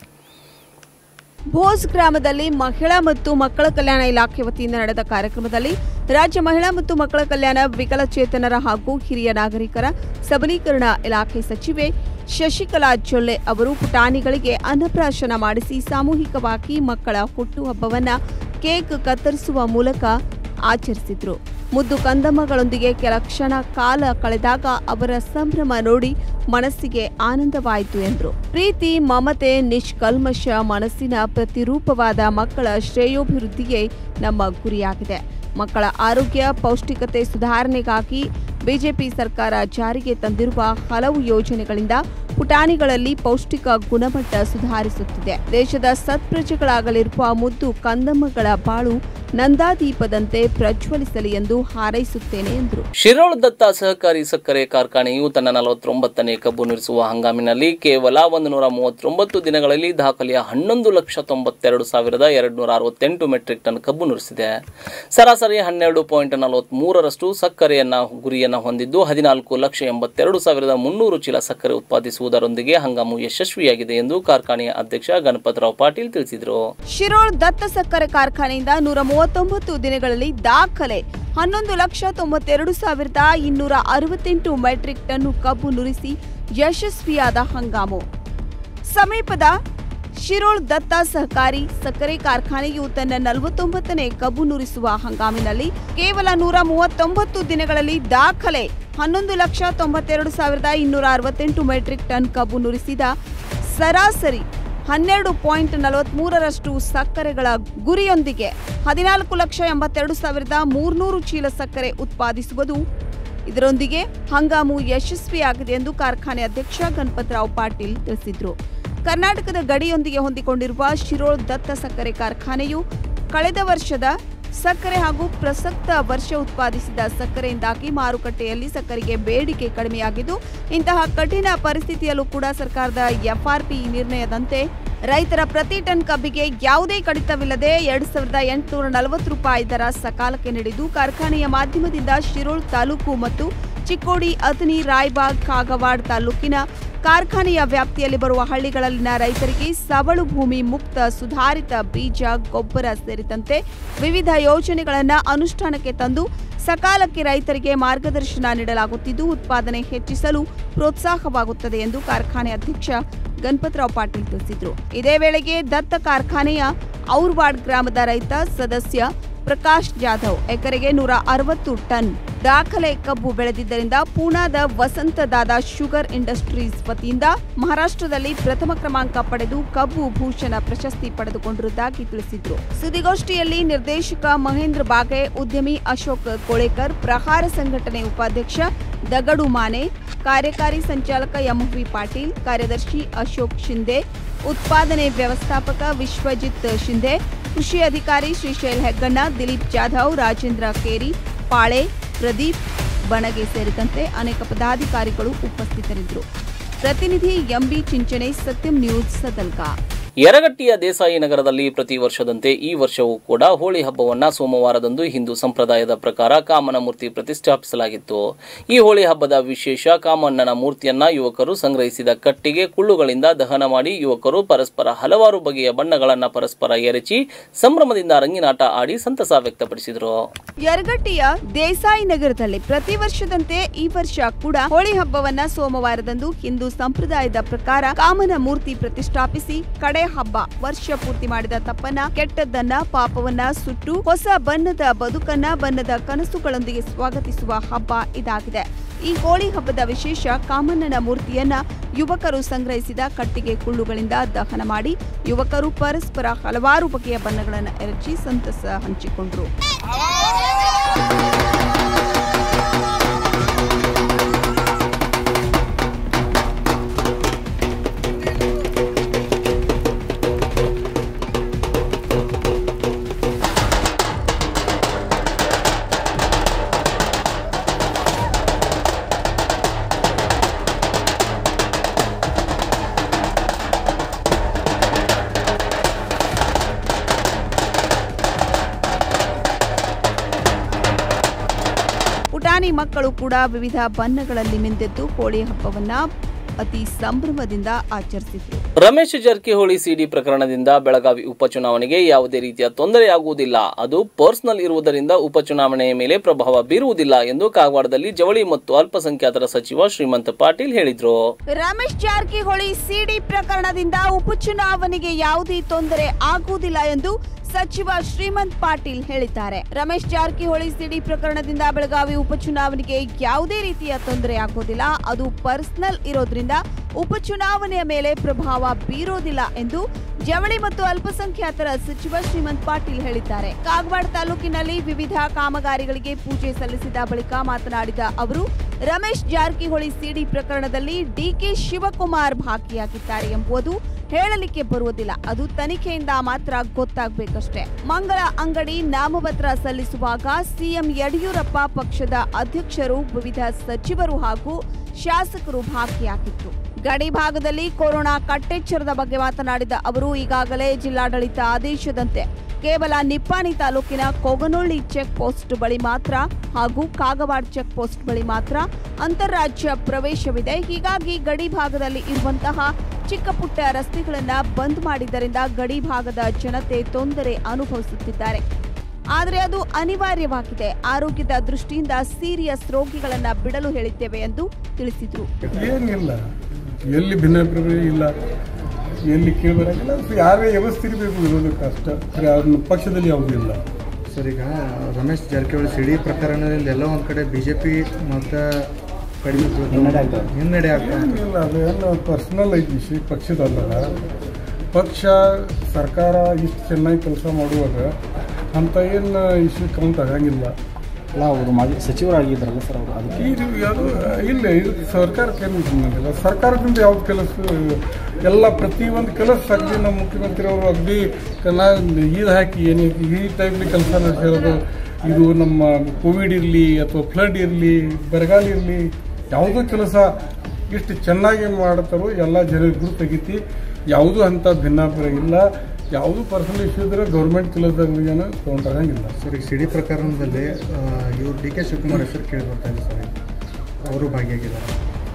ಭೋಜ್ ಗ್ರಾಮದಲ್ಲಿ ಮಹಿಳಾ ಮತ್ತು ಮಕ್ಕಳ ಕಲ್ಯಾಣ ಇಲಾಖೆ ವತಿಯಿಂದ ನಡೆದ ಕಾರ್ಯಕ್ರಮದಲ್ಲಿ ರಾಜ್ಯ ಮಹಿಳಾ ಮತ್ತು ಮಕ್ಕಳ ಕಲ್ಯಾಣ, ವಿಕಲಚೇತನರ ಹಾಗೂ ಹಿರಿಯ ನಾಗರಿಕರ ಸಬಲೀಕರಣ ಇಲಾಖೆ ಸಚಿವೆ ಶಶಿಕಲಾ ಜೊಲ್ಲೆ ಅವರು ಪುಟಾಣಿಗಳಿಗೆ ಅನ್ನಪ್ರಾಶನ ಮಾಡಿಸಿ ಸಾಮೂಹಿಕವಾಗಿ ಮಕ್ಕಳ ಹುಟ್ಟುಹಬ್ಬವನ್ನು ಕೇಕ್ ಕತ್ತರಿಸುವ ಮೂಲಕ ಆಚರಿಸಿದ್ರು. ಮುದ್ದು ಕಂದಮ್ಮಗಳೊಂದಿಗೆ ಕೆಲ ಕ್ಷಣ ಕಾಲ ಕಳೆದಾಗ ಅವರ ಸಂಭ್ರಮ ನೋಡಿ ಮನಸ್ಸಿಗೆ ಆನಂದವಾಯಿತು ಎಂದರು. ಪ್ರೀತಿ, ಮಮತೆ, ನಿಷ್ಕಲ್ಮಶ ಮನಸ್ಸಿನ ಪ್ರತಿರೂಪವಾದ ಮಕ್ಕಳ ಶ್ರೇಯೋಭಿವೃದ್ಧಿಯೇ ನಮ್ಮ ಗುರಿಯಾಗಿದೆ. ಮಕ್ಕಳ ಆರೋಗ್ಯ, ಪೌಷ್ಟಿಕತೆ ಸುಧಾರಣೆಗಾಗಿ ಬಿಜೆಪಿ ಸರ್ಕಾರ ಜಾರಿಗೆ ತಂದಿರುವ ಹಲವು ಯೋಜನೆಗಳಿಂದ ಪುಟಾಣಿಗಳಲ್ಲಿ ಪೌಷ್ಟಿಕ ಗುಣಮಟ್ಟ ಸುಧಾರಿಸುತ್ತಿದೆ. ದೇಶದ ಸತ್ಪ್ರಜೆಗಳಾಗಲಿರುವ ಮುದ್ದು ಕಂದಮ್ಮಗಳ ಬಾಳು ನಂದಾದೀಪದಂತೆ ಪ್ರಜ್ವಲಿಸಲಿ ಎಂದು ಹಾರೈಸುತ್ತೇನೆ ಎಂದರು. ಶಿರೋಳ ದತ್ತ ಸಹಕಾರಿ ಸಕ್ಕರೆ ಕಾರ್ಖಾನೆಯು ತನ್ನ ನಲವತ್ತೊಂಬತ್ತನೇ ಕಬ್ಬು ನುರಿಸುವ ಹಂಗಾಮಿನಲ್ಲಿ ಕೇವಲ ಒಂದು ನೂರ ಮೂವತ್ತೊಂಬತ್ತು ದಿನಗಳಲ್ಲಿ ದಾಖಲೆಯ ಹನ್ನೊಂದು ಲಕ್ಷ ತೊಂಬತ್ತೆರಡು ಸಾವಿರದ ಎರಡು ನೂರ ಅರವತ್ತೆಂಟು ಮೆಟ್ರಿಕ್ ಟನ್ ಕಬ್ಬು ನುರಿಸಿದೆ. ಸರಾಸರಿ ಹನ್ನೆರಡು ಪಾಯಿಂಟ್ ನಲವತ್ತ್ ಮೂರರಷ್ಟು ಸಕ್ಕರೆಯನ್ನ ಗುರಿಯನ್ನು ಹೊಂದಿದ್ದು ಹದಿನಾಲ್ಕು ಲಕ್ಷ ಎಂಬತ್ತೆರಡು ಸಾವಿರದ ಮುನ್ನೂರು ಚೀಲ ಸಕ್ಕರೆ ಉತ್ಪಾದಿಸುವುದರೊಂದಿಗೆ ಹಂಗಾಮು ಯಶಸ್ವಿಯಾಗಿದೆ ಎಂದು ಕಾರ್ಖಾನೆಯ ಅಧ್ಯಕ್ಷ ಗಣಪತರಾವ್ ಪಾಟೀಲ್ ತಿಳಿಸಿದರು. ಶಿರೋಳ ದತ್ತ ಸಕ್ಕರೆ ಕಾರ್ಖಾನೆಯಿಂದ ನೂರ ಮೂವತ್ತೊಂಬತ್ತು ದಿನಗಳಲ್ಲಿ ದಾಖಲೆ ಹನ್ನೊಂದು ಲಕ್ಷ ತೊಂಬತ್ತೆರಡು ಸಾವಿರದ ಇನ್ನೂರ ಅರವತ್ತೆಂಟು ಮೆಟ್ರಿಕ್ ಟನ್ ಕಬ್ಬು ನುರಿಸಿ ಯಶಸ್ವಿಯಾದ ಹಂಗಾಮು. ಸಮೀಪದ ಶಿರೋಳ ದತ್ತ ಸಹಕಾರಿ ಸಕ್ಕರೆ ಕಾರ್ಖಾನೆಯು ತನ್ನ ನಲವತ್ತೊಂಬತ್ತನೇ ಕಬ್ಬು ನುರಿಸುವ ಹಂಗಾಮಿನಲ್ಲಿ ಕೇವಲ ನೂರ ಮೂವತ್ತೊಂಬತ್ತು ದಿನಗಳಲ್ಲಿ ದಾಖಲೆ ಹನ್ನೊಂದು ಲಕ್ಷ ತೊಂಬತ್ತೆರಡು ಸಾವಿರದ ಇನ್ನೂರ ಅರವತ್ತೆಂಟು ಮೆಟ್ರಿಕ್ ಟನ್ ಕಬ್ಬು ನುರಿಸಿದ ಸರಾಸರಿ ಹನ್ನೆರಡು ಪಾಯಿಂಟ್ ನಲವತ್ತ್ ಮೂರರಷ್ಟು ಸಕ್ಕರೆಗಳ ಗುರಿಯೊಂದಿಗೆ ಹದಿನಾಲ್ಕು ಲಕ್ಷ ಎಂಬತ್ತೆರಡು ಸಾವಿರದ ಮೂರ್ನೂರು ಚೀಲ ಸಕ್ಕರೆ ಉತ್ಪಾದಿಸುವುದು. ಇದರೊಂದಿಗೆ ಹಂಗಾಮು ಯಶಸ್ವಿಯಾಗಿದೆ ಎಂದು ಕಾರ್ಖಾನೆ ಅಧ್ಯಕ್ಷ ಗಣಪತರಾವ್ ಪಾಟೀಲ್ ತಿಳಿಸಿದರು. ಕರ್ನಾಟಕದ ಗಡಿಯೊಂದಿಗೆ ಹೊಂದಿಕೊಂಡಿರುವ ಶಿರೋಳ ದತ್ತ ಸಕ್ಕರೆ ಕಾರ್ಖಾನೆಯು ಕಳೆದ ವರ್ಷದ ಸಕ್ಕರೆ ಹಾಗೂ ಪ್ರಸಕ್ತ ವರ್ಷ ಉತ್ಪಾದಿಸಿದ ಸಕ್ಕರೆಯಿಂದಾಗಿ ಮಾರುಕಟ್ಟೆಯಲ್ಲಿ ಸಕ್ಕರೆಗೆ ಬೇಡಿಕೆ ಕಡಿಮೆಯಾಗಿದ್ದು, ಇಂತಹ ಕಠಿಣ ಪರಿಸ್ಥಿತಿಯಲ್ಲೂ ಕೂಡ ಸರ್ಕಾರದ ಎಫ್ಆರ್ಪಿ ನಿರ್ಣಯದಂತೆ ರೈತರ ಪ್ರತಿ ಟನ್ ಕಬ್ಬಿಗೆ ಯಾವುದೇ ಕಡಿತವಿಲ್ಲದೆ ಎರಡು ಸಾವಿರದ ಎಂಟುನೂರ ನಲವತ್ತು ರೂಪಾಯಿ ದರ ಸಕಾಲಕ್ಕೆ ನೀಡಿದ್ದು, ಕಾರ್ಖಾನೆಯ ಮಾಧ್ಯಮದಿಂದ ಶಿರೋಳ ತಾಲೂಕು ಮತ್ತು ಚಿಕ್ಕೋಡಿ, ಅಥಣಿ, ರಾಯಬಾಗ್, ಕಾಗವಾಡ ತಾಲೂಕಿನ ಕಾರ್ಖಾನೆಯ ವ್ಯಾಪ್ತಿಯಲ್ಲಿ ಬರುವ ಹಳ್ಳಿಗಳಲ್ಲಿನ ರೈತರಿಗೆ ಸವಳು ಭೂಮಿ ಮುಕ್ತ ಸುಧಾರಿತ ಬೀಜ, ಗೊಬ್ಬರ ಸೇರಿದಂತೆ ವಿವಿಧ ಯೋಜನೆಗಳನ್ನು ಅನುಷ್ಠಾನಕ್ಕೆ ತಂದು ಸಕಾಲಕ್ಕೆ ರೈತರಿಗೆ ಮಾರ್ಗದರ್ಶನ ನೀಡಲಾಗುತ್ತಿದ್ದು, ಉತ್ಪಾದನೆ ಹೆಚ್ಚಿಸಲು ಪ್ರೋತ್ಸಾಹವಾಗುತ್ತದೆ ಎಂದು ಕಾರ್ಖಾನೆ ಅಧ್ಯಕ್ಷ ಗಣಪತರಾವ್ ಪಾಟೀಲ್ ತಿಳಿಸಿದರು. ಇದೇ ವೇಳೆಗೆ ದತ್ತ ಕಾರ್ಖಾನೆಯ ಔರ್ವಾಡ್ ಗ್ರಾಮದ ರೈತ ಸದಸ್ಯ ಪ್ರಕಾಶ್ ಜಾಧವ್ ಎಕರೆಗೆ ನೂರ ಅರವತ್ತು ಟನ್ ದಾಖಲೆ ಕಬ್ಬು ಬೆಳೆದಿದ್ದರಿಂದ ಪೂನಾದ ವಸಂತ ದಾದಾ ಶುಗರ್ ಇಂಡಸ್ಟ್ರೀಸ್ ವತಿಯಿಂದ ಮಹಾರಾಷ್ಟ್ರದಲ್ಲಿ ಪ್ರಥಮ ಕ್ರಮಾಂಕ ಪಡೆದು ಕಬ್ಬು ಭೂಷಣ ಪ್ರಶಸ್ತಿ ಪಡೆದುಕೊಂಡಿರುವುದಾಗಿ ತಿಳಿಸಿದರು. ಸುದ್ದಿಗೋಷ್ಠಿಯಲ್ಲಿ ನಿರ್ದೇಶಕ ಮಹೇಂದ್ರ ಬಾಗೆ, ಉದ್ಯಮಿ ಅಶೋಕ್ ಕೋಳೇಕರ್, ಪ್ರಹಾರ ಸಂಘಟನೆ ಉಪಾಧ್ಯಕ್ಷ ದಗಡು ಮಾನೆ, ಕಾರ್ಯಕಾರಿ ಸಂಚಾಲಕ ಎಂವಿ ಪಾಟೀಲ್, ಕಾರ್ಯದರ್ಶಿ ಅಶೋಕ್ ಶಿಂದೆ, ಉತ್ಪಾದನೆ ವ್ಯವಸ್ಥಾಪಕ ವಿಶ್ವಜಿತ್ ಶಿಂದೆ, ಕೃಷಿ ಅಧಿಕಾರಿ ಶ್ರೀಶೈಲ್ ಹೆಗ್ಗಣ್ಣ, ದಿಲೀಪ್ ಜಾಧವ್, ರಾಜೇಂದ್ರ ಕೇರಿ, ಪಾಳೆ, ಪ್ರದೀಪ್ ಬಣಗೆ ಸೇರಿದಂತೆ ಅನೇಕ ಪದಾಧಿಕಾರಿಗಳು ಉಪಸ್ಥಿತರಿದ್ದರು. ಪ್ರತಿನಿಧಿ ಎಂಬಿ ಚಿಂಚಣೆ, ಸತ್ಯಂ ನ್ಯೂಸ್, ಸದಲ್ಗಾ. ಯರಗಟ್ಟಿಯ ದೇಸಾಯಿ ನಗರದಲ್ಲಿ ಪ್ರತಿ ವರ್ಷದಂತೆ ಈ ವರ್ಷವೂ ಕೂಡ ಹೋಳಿ ಹಬ್ಬವನ್ನು ಸೋಮವಾರದಂದು ಹಿಂದೂ ಸಂಪ್ರದಾಯದ ಪ್ರಕಾರ ಕಾಮನ ಮೂರ್ತಿ ಪ್ರತಿಷ್ಠಾಪಿಸಲಾಗಿತ್ತು. ಈ ಹೋಳಿ ಹಬ್ಬದ ವಿಶೇಷ ಕಾಮಣ್ಣನ ಮೂರ್ತಿಯನ್ನ ಯುವಕರು ಸಂಗ್ರಹಿಸಿದ ಕಟ್ಟಿಗೆ ಕುಳ್ಳುಗಳಿಂದ ದಹನ ಮಾಡಿ ಯುವಕರು ಪರಸ್ಪರ ಹಲವಾರು ಬಗೆಯ ಬಣ್ಣಗಳನ್ನು ಪರಸ್ಪರ ಎರಚಿ ಸಂಭ್ರಮದಿಂದ ರಂಗಿನಾಟ ಆಡಿ ಸಂತಸ ವ್ಯಕ್ತಪಡಿಸಿದರು. ಯರಗಟ್ಟಿಯ ದೇಸಾಯಿ ನಗರದಲ್ಲಿ ಪ್ರತಿ ವರ್ಷದಂತೆ ಈ ವರ್ಷ ಕೂಡ ಹೋಳಿ ಹಬ್ಬವನ್ನ ಸೋಮವಾರದಂದು ಹಿಂದೂ ಸಂಪ್ರದಾಯದ ಪ್ರಕಾರ ಕಾಮನ ಮೂರ್ತಿ ಪ್ರತಿಷ್ಠಾಪಿಸಿ ಕಡೆ ಹಬ್ಬ ವರ್ಷ ಪೂರ್ತಿ ಮಾಡಿದ ತಪ್ಪನ್ನ, ಕೆಟ್ಟದ್ದನ್ನ, ಪಾಪವನ್ನ ಸುಟ್ಟು ಹೊಸ ಬಣ್ಣದ ಬದುಕನ್ನ, ಬಣ್ಣದ ಕನಸುಗಳೊಂದಿಗೆ ಸ್ವಾಗತಿಸುವ ಹಬ್ಬ ಇದಾಗಿದೆ. ಈ ಹೋಳಿ ಹಬ್ಬದ ವಿಶೇಷ ಕಾಮಣ್ಣನ ಮೂರ್ತಿಯನ್ನ ಯುವಕರು ಸಂಗ್ರಹಿಸಿದ ಕಟ್ಟಿಗೆ ಕುಳ್ಳುಗಳಿಂದ ದಹನ ಮಾಡಿ ಯುವಕರು ಪರಸ್ಪರ ಹಲವಾರು ಬಗೆಯ ಬಣ್ಣಗಳನ್ನು ಎರಚಿ ಸಂತಸ ಹಂಚಿಕೊಂಡರು. ಪುಟಾಣಿ ಮಕ್ಕಳು ಕೂಡ ವಿವಿಧ ಬಣ್ಣಗಳಲ್ಲಿ ಮಿಂದೆದ್ದು ಹೋಳಿ ಹಬ್ಬವನ್ನ ಅತಿ ಸಂಭ್ರಮದಿಂದ ಆಚರಿಸಿದ್ರು. ರಮೇಶ್ ಜಾರಕಿಹೊಳಿ ಸಿಡಿ ಪ್ರಕರಣದಿಂದ ಬೆಳಗಾವಿ ಉಪಚುನಾವಣೆಗೆ ಯಾವುದೇ ರೀತಿಯ ತೊಂದರೆಯಾಗುವುದಿಲ್ಲ, ಅದು ಪರ್ಸನಲ್ ಇರುವುದರಿಂದ ಉಪಚುನಾವಣೆಯ ಮೇಲೆ ಪ್ರಭಾವ ಬೀರುವುದಿಲ್ಲ ಎಂದು ಕಾಗವಾಡದಲ್ಲಿ ಜವಳಿ ಮತ್ತು ಅಲ್ಪಸಂಖ್ಯಾತರ ಸಚಿವ ಶ್ರೀಮಂತ ಪಾಟೀಲ್ ಹೇಳಿದ್ರು. ರಮೇಶ್ ಜಾರಕಿಹೊಳಿ ಸಿಡಿ ಪ್ರಕರಣದಿಂದ ಉಪಚುನಾವಣೆಗೆ ಯಾವುದೇ ತೊಂದರೆ ಆಗುವುದಿಲ್ಲ ಎಂದು ಸಚಿವ ಶ್ರೀಮಂತ್ ಪಾಟೀಲ್ ಹೇಳಿದ್ದಾರೆ. ರಮೇಶ್ ಜಾರಕಿಹೊಳಿ ಸಿಡಿ ಪ್ರಕರಣದಿಂದ ಬೆಳಗಾವಿ ಉಪಚುನಾವಣೆಗೆ ಯಾವುದೇ ರೀತಿಯ ತೊಂದರೆ ಆಗುವುದಿಲ್ಲ, ಅದು ಪರ್ಸನಲ್ ಇರೋದ್ರಿಂದ ಉಪಚುನಾವಣೆಯ ಮೇಲೆ ಪ್ರಭಾವ ಬೀರೋದಿಲ್ಲ ಎಂದು ಜವಳಿ ಮತ್ತು ಅಲ್ಪಸಂಖ್ಯಾತರ ಸಚಿವ ಶ್ರೀಮಂತ್ ಪಾಟೀಲ್ ಹೇಳಿದ್ದಾರೆ. ಕಾಗವಾಡ ತಾಲೂಕಿನಲ್ಲಿ ವಿವಿಧ ಕಾಮಗಾರಿಗಳಿಗೆ ಪೂಜೆ ಸಲ್ಲಿಸಿದ ಬಳಿಕ ಮಾತನಾಡಿದ ಅವರು, ರಮೇಶ್ ಜಾರಕಿಹೊಳಿ ಸಿಡಿ ಪ್ರಕರಣದಲ್ಲಿ ಡಿಕೆ ಶಿವಕುಮಾರ್ ಭಾಗಿಯಾಗಿದ್ದಾರೆ ಎಂಬುದು ಹೇಳಲಿಕ್ಕೆ ಬರುವುದಿಲ್ಲ, ಅದು ತನಿಖೆಯಿಂದ ಮಾತ್ರ ಗೊತ್ತಾಗಬೇಕಷ್ಟೇ. ಮಂಗಳ ಅಂಗಡಿ ನಾಮಪತ್ರ ಸಲ್ಲಿಸುವಾಗ ಸಿಎಂ ಯಡಿಯೂರಪ್ಪ ಪಕ್ಷದ ಅಧ್ಯಕ್ಷರು, ವಿವಿಧ ಸಚಿವರು ಹಾಗೂ ಶಾಸಕರು ಭಾಗಿಯಾಗಿದ್ರು. ಗಡಿ ಭಾಗದಲ್ಲಿ ಕೊರೋನಾ ಕಟ್ಟೆಚ್ಚರದ ಬಗ್ಗೆ ಮಾತನಾಡಿದ ಅವರು, ಈಗಾಗಲೇ ಜಿಲ್ಲಾಡಳಿತ ಆದೇಶದಂತೆ ಕೇವಲ ನಿಪ್ಪಾಣಿ ತಾಲೂಕಿನ ಕೊಗನೊಳ್ಳಿ ಚೆಕ್ ಪೋಸ್ಟ್ ಬಳಿ ಮಾತ್ರ ಹಾಗೂ ಕಾಗವಾಡ ಚೆಕ್ ಪೋಸ್ಟ್ ಬಳಿ ಮಾತ್ರ ಅಂತಾರಾಜ್ಯ ಪ್ರವೇಶವಿದೆ. ಹೀಗಾಗಿ ಗಡಿ ಭಾಗದಲ್ಲಿ ಇರುವಂತಹ ಚಿಕ್ಕ ಪುಟ್ಟ ರಸ್ತೆಗಳನ್ನು ಬಂದ್ ಮಾಡಿದ್ದರಿಂದ ಗಡಿ ಭಾಗದ ಜನತೆ ತೊಂದರೆ ಅನುಭವಿಸುತ್ತಿದ್ದಾರೆ. ಆದರೆ ಅದು ಅನಿವಾರ್ಯವಾಗಿದೆ. ಆರೋಗ್ಯದ ದೃಷ್ಟಿಯಿಂದ ಸೀರಿಯಸ್ ರೋಗಿಗಳನ್ನ ಬಿಡಲು ಹೇಳಿದ್ದೇವೆ ಎಂದು ತಿಳಿಸಿದರು. ಏನಿಲ್ಲ, ಎಲ್ಲಿ ಭಿನ್ನಾಭಿಪ್ರಾಯ ಇಲ್ಲ, ಎಲ್ಲಿ ಕೇಳಬರಾಗಿಲ್ಲ, ಯಾರೇ ವ್ಯವಸ್ಥೆ ಇರಬೇಕು ಇರೋದಕ್ಕೆ ಅಷ್ಟ, ಪಕ್ಷದಲ್ಲಿ ಯಾವುದೂ ಇಲ್ಲ. ಸರ್, ಈಗ ರಮೇಶ್ ಜಾರಕಿಹೊಳಿ ಸಿಡಿ ಪ್ರಕರಣದಲ್ಲಿ ಎಲ್ಲ ಒಂದು ಕಡೆ ಬಿ ಜೆ ಪಿ ಮತ್ತು ಕಡಿಮೆ ಹಿನ್ನಡೆ ಆಗ್ತಾ ಇಲ್ಲ. ಅದೇನು ಪರ್ಸನಲ್ ಐತಿ ವಿಷಯ, ಪಕ್ಷದಲ್ಲ. ಪಕ್ಷ ಸರ್ಕಾರ ಇಷ್ಟು ಚೆನ್ನಾಗಿ ಕೆಲಸ ಮಾಡುವಾಗ ಅಂತ ಏನು ಇಶ್ಯೂ ಕೌಂಟ್ ಆಗಂಗಿಲ್ಲ. ಅಲ್ಲ, ಅವರು ಮಾಜಿ ಸಚಿವರಾಗಿದ್ದಾರಲ್ಲ ಸರ್, ಅವರು ಅದಕ್ಕೆ ಇದು ಅದು ಇಲ್ಲ, ಇದು ಸರ್ಕಾರಕ್ಕೆ ಏನು ಸಂಬಂಧಿಲ್ಲ. ಸರ್ಕಾರದಿಂದ ಯಾವ್ದು ಕೆಲಸ ಎಲ್ಲ ಪ್ರತಿಯೊಂದು ಕೆಲಸ ಅಗದಿ ನಮ್ಮ ಮುಖ್ಯಮಂತ್ರಿ ಅವರು ಅಗದಿ ನಾ ಇದು ಹಾಕಿ ಏನು ಈ ಟೈಪ್ಲಿ ಕೆಲಸ ನಡೆಸಿರೋದು. ಇದು ನಮ್ಮ ಕೋವಿಡ್ ಇರಲಿ ಅಥವಾ ಫ್ಲಡ್ ಇರಲಿ, ಬರಗಾಲ ಇರಲಿ, ಯಾವುದೋ ಕೆಲಸ ಇಷ್ಟು ಚೆನ್ನಾಗಿ ಮಾಡ್ತಾರೋ ಎಲ್ಲ ಜನರಿಗೂ ತೆಗಿತಿ. ಯಾವುದೂ ಅಂಥ ಭಿನ್ನಾಭಿಪ್ರಾಯ ಇಲ್ಲ. ಯಾವುದು ಪರ್ಸನಲ್ ಇಶ್ಯೂ ಇದ್ರೆ ಗೌರ್ಮೆಂಟ್ ಕೆಲಸದಾಗ ಏನು ತೊಗೊಂಡಾಗಂಗಿಲ್ಲ. ಸರ್, ಈ ಸಿಡಿ ಪ್ರಕರಣದಲ್ಲಿ ಇವರು ಡಿ ಕೆ ಶಿವಕುಮಾರ್ ಹೆಸರು ಕೇಳಿ ಬರ್ತಾ ಇದೆ ಸರ್, ಅವರು ಭಾಗಿಯಾಗಿದ್ದಾರೆ.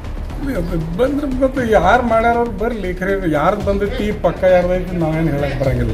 ಬಂದ್ರೆ ಮತ್ತು ಯಾರು ಮಾಡ್ಯಾರವ್ರು ಬರಲಿ, ಖರೆ ಯಾರು ಬಂದೈತಿ ಪಕ್ಕ ಯಾರ್ದೈತಿ ನಾವೇನು ಹೇಳಕ್ಕೆ ಬರೋಂಗಿಲ್ಲ.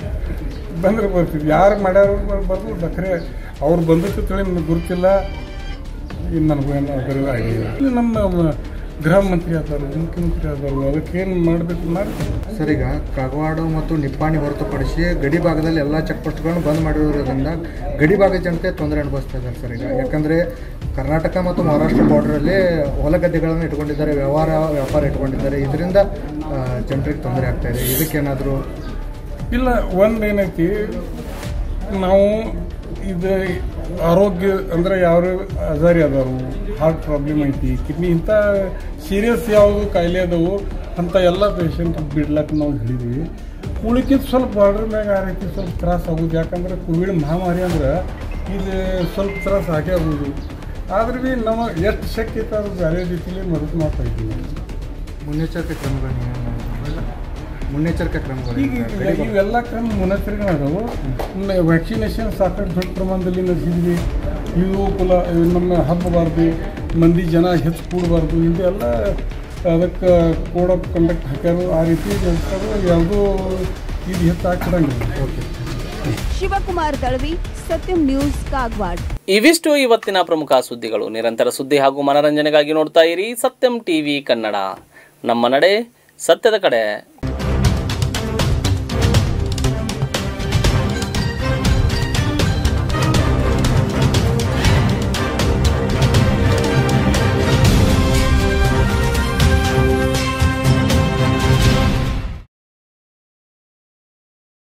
ಬಂದ್ರೆ ಬರ್ತೀವಿ, ಯಾರು ಮಾಡ್ಯಾರ ಬರ್ಬೋದು. ಖರೆ ಅವ್ರು ಬಂದೈತಿ ತಿಳಿ ನಮ್ಗೆ ಗುರುತಿಲ್ಲ, ಇನ್ನು ನನಗೂ ಏನು ಅದರ ಆಗಿಲ್ಲ. ಇಲ್ಲಿ ನಮ್ಮ ಗೃಹ ಮಂತ್ರಿ ಆದರು, ಮುಖ್ಯಮಂತ್ರಿ ಆದರು, ಅದಕ್ಕೇನು ಮಾಡಬೇಕು ಮಾಡ್ತೀವಿ. ಸರ್, ಈಗ ಕಾಗವಾಡ ಮತ್ತು ನಿಪ್ಪಾಣಿ ಹೊರತುಪಡಿಸಿ ಗಡಿ ಭಾಗದಲ್ಲಿ ಎಲ್ಲ ಚೆಕ್ ಪೋಸ್ಟ್ಗಳನ್ನು ಬಂದ್ ಮಾಡಿರೋದ್ರಿಂದ ಗಡಿ ಭಾಗದ ಜನತೆ ತೊಂದರೆ ಅನುಭವಿಸ್ತಾ ಇದ್ದಾರೆ ಸರ್. ಈಗ ಯಾಕಂದರೆ ಕರ್ನಾಟಕ ಮತ್ತು ಮಹಾರಾಷ್ಟ್ರ ಬಾರ್ಡ್ರಲ್ಲಿ ಹೊಲ ಗದ್ದೆಗಳನ್ನು ಇಟ್ಕೊಂಡಿದ್ದಾರೆ, ವ್ಯವಹಾರ ವ್ಯಾಪಾರ ಇಟ್ಕೊಂಡಿದ್ದಾರೆ. ಇದರಿಂದ ಜನರಿಗೆ ತೊಂದರೆ ಆಗ್ತಾ ಇದೆ. ಇದಕ್ಕೇನಾದರೂ ಇಲ್ಲ, ಒಂದೇನೈತಿ, ನಾವು ಇದು ಆರೋಗ್ಯ ಅಂದರೆ ಯಾವ ಆಜಾರಿ ಅದಾವು, ಹಾರ್ಟ್ ಪ್ರಾಬ್ಲಮ್ ಐತಿ, ಕಿಡ್ನಿ, ಇಂಥ ಸೀರಿಯಸ್ ಯಾವುದು ಕಾಯಿಲೆ ಅದಾವು ಅಂತ ಎಲ್ಲ ಪೇಷಂಟ್ ಬಿಡ್ಲಕ್ಕೆ ನಾವು ಹೇಳಿದ್ವಿ. ಉಳಿಕಿದ ಸ್ವಲ್ಪ ಬಾರ್ಡರ್ ಮ್ಯಾಗ ಆ ರೀತಿ ಸ್ವಲ್ಪ ತ್ರಾಸ ಆಗೋದು. ಯಾಕಂದ್ರೆ ಕೋವಿಡ್ ಮಹಾಮಾರಿ ಅಂದ್ರೆ ಇದು ಸ್ವಲ್ಪ ತ್ರಾಸ ಆಗೇ ಆಗೋದು. ಆದ್ರೆ ಭೀ ನಾವು ಎಷ್ಟು ಶಕ್ತಿ ಇತ್ತು ಅದು ಬೇರೆ ರೀತಿಯಲ್ಲಿ ಮದತು ಮಾಡ್ತಾ ಇದ್ದೀವಿ. ಮುನ್ನೆಚ್ಚರಿಕೆ ಕ್ರಮಗಳು ಮುನ್ನೆಚ್ಚರಿಕಾ ಕ್ರಮಗಳು ಈಗ ಇವೆಲ್ಲ ಕ್ರಮ ಮುನ್ನೆಚ್ಚರಿಕೆಗಳಾದವು. ವ್ಯಾಕ್ಸಿನೇಷನ್ ಸಾಕಷ್ಟು ದೊಡ್ಡ ಪ್ರಮಾಣದಲ್ಲಿ ನಡೆಸಿದ್ವಿ. ಇವು ಕುಲ ನಮ್ಮ ಹಬ್ಬಬಾರ್ದು, ಮಂದಿ ಜನ ಹೆಚ್ಚು ಕೂಡಬಾರ್ದು, ಇದೆಲ್ಲ ಅದಕ್ಕೆ ಕೋಡ್ ಆಫ್ ಕಂಡಕ್ಟ್ ಹಾಕ್ಯಾರು. ಆ ರೀತಿ ಯಾವುದೂ ಇದು ಹೆಚ್ಚು ಹಾಕಿದಂಗಿಲ್ಲ. ಓಕೆ. ಶಿವಕುಮಾರ್ ದಳವಿ, ಸತ್ಯಂ ನ್ಯೂಸ್, ಕಾಗವಾಡ. ಇವಿಷ್ಟು ಇವತ್ತಿನ ಪ್ರಮುಖ ಸುದ್ದಿಗಳು. ನಿರಂತರ ಸುದ್ದಿ ಹಾಗೂ ಮನರಂಜನೆಗಾಗಿ ನೋಡ್ತಾ ಇರಿ ಸತ್ಯಂ ಟಿವಿ ಕನ್ನಡ. ನಮ್ಮ ನಡೆ ಸತ್ಯದ ಕಡೆ.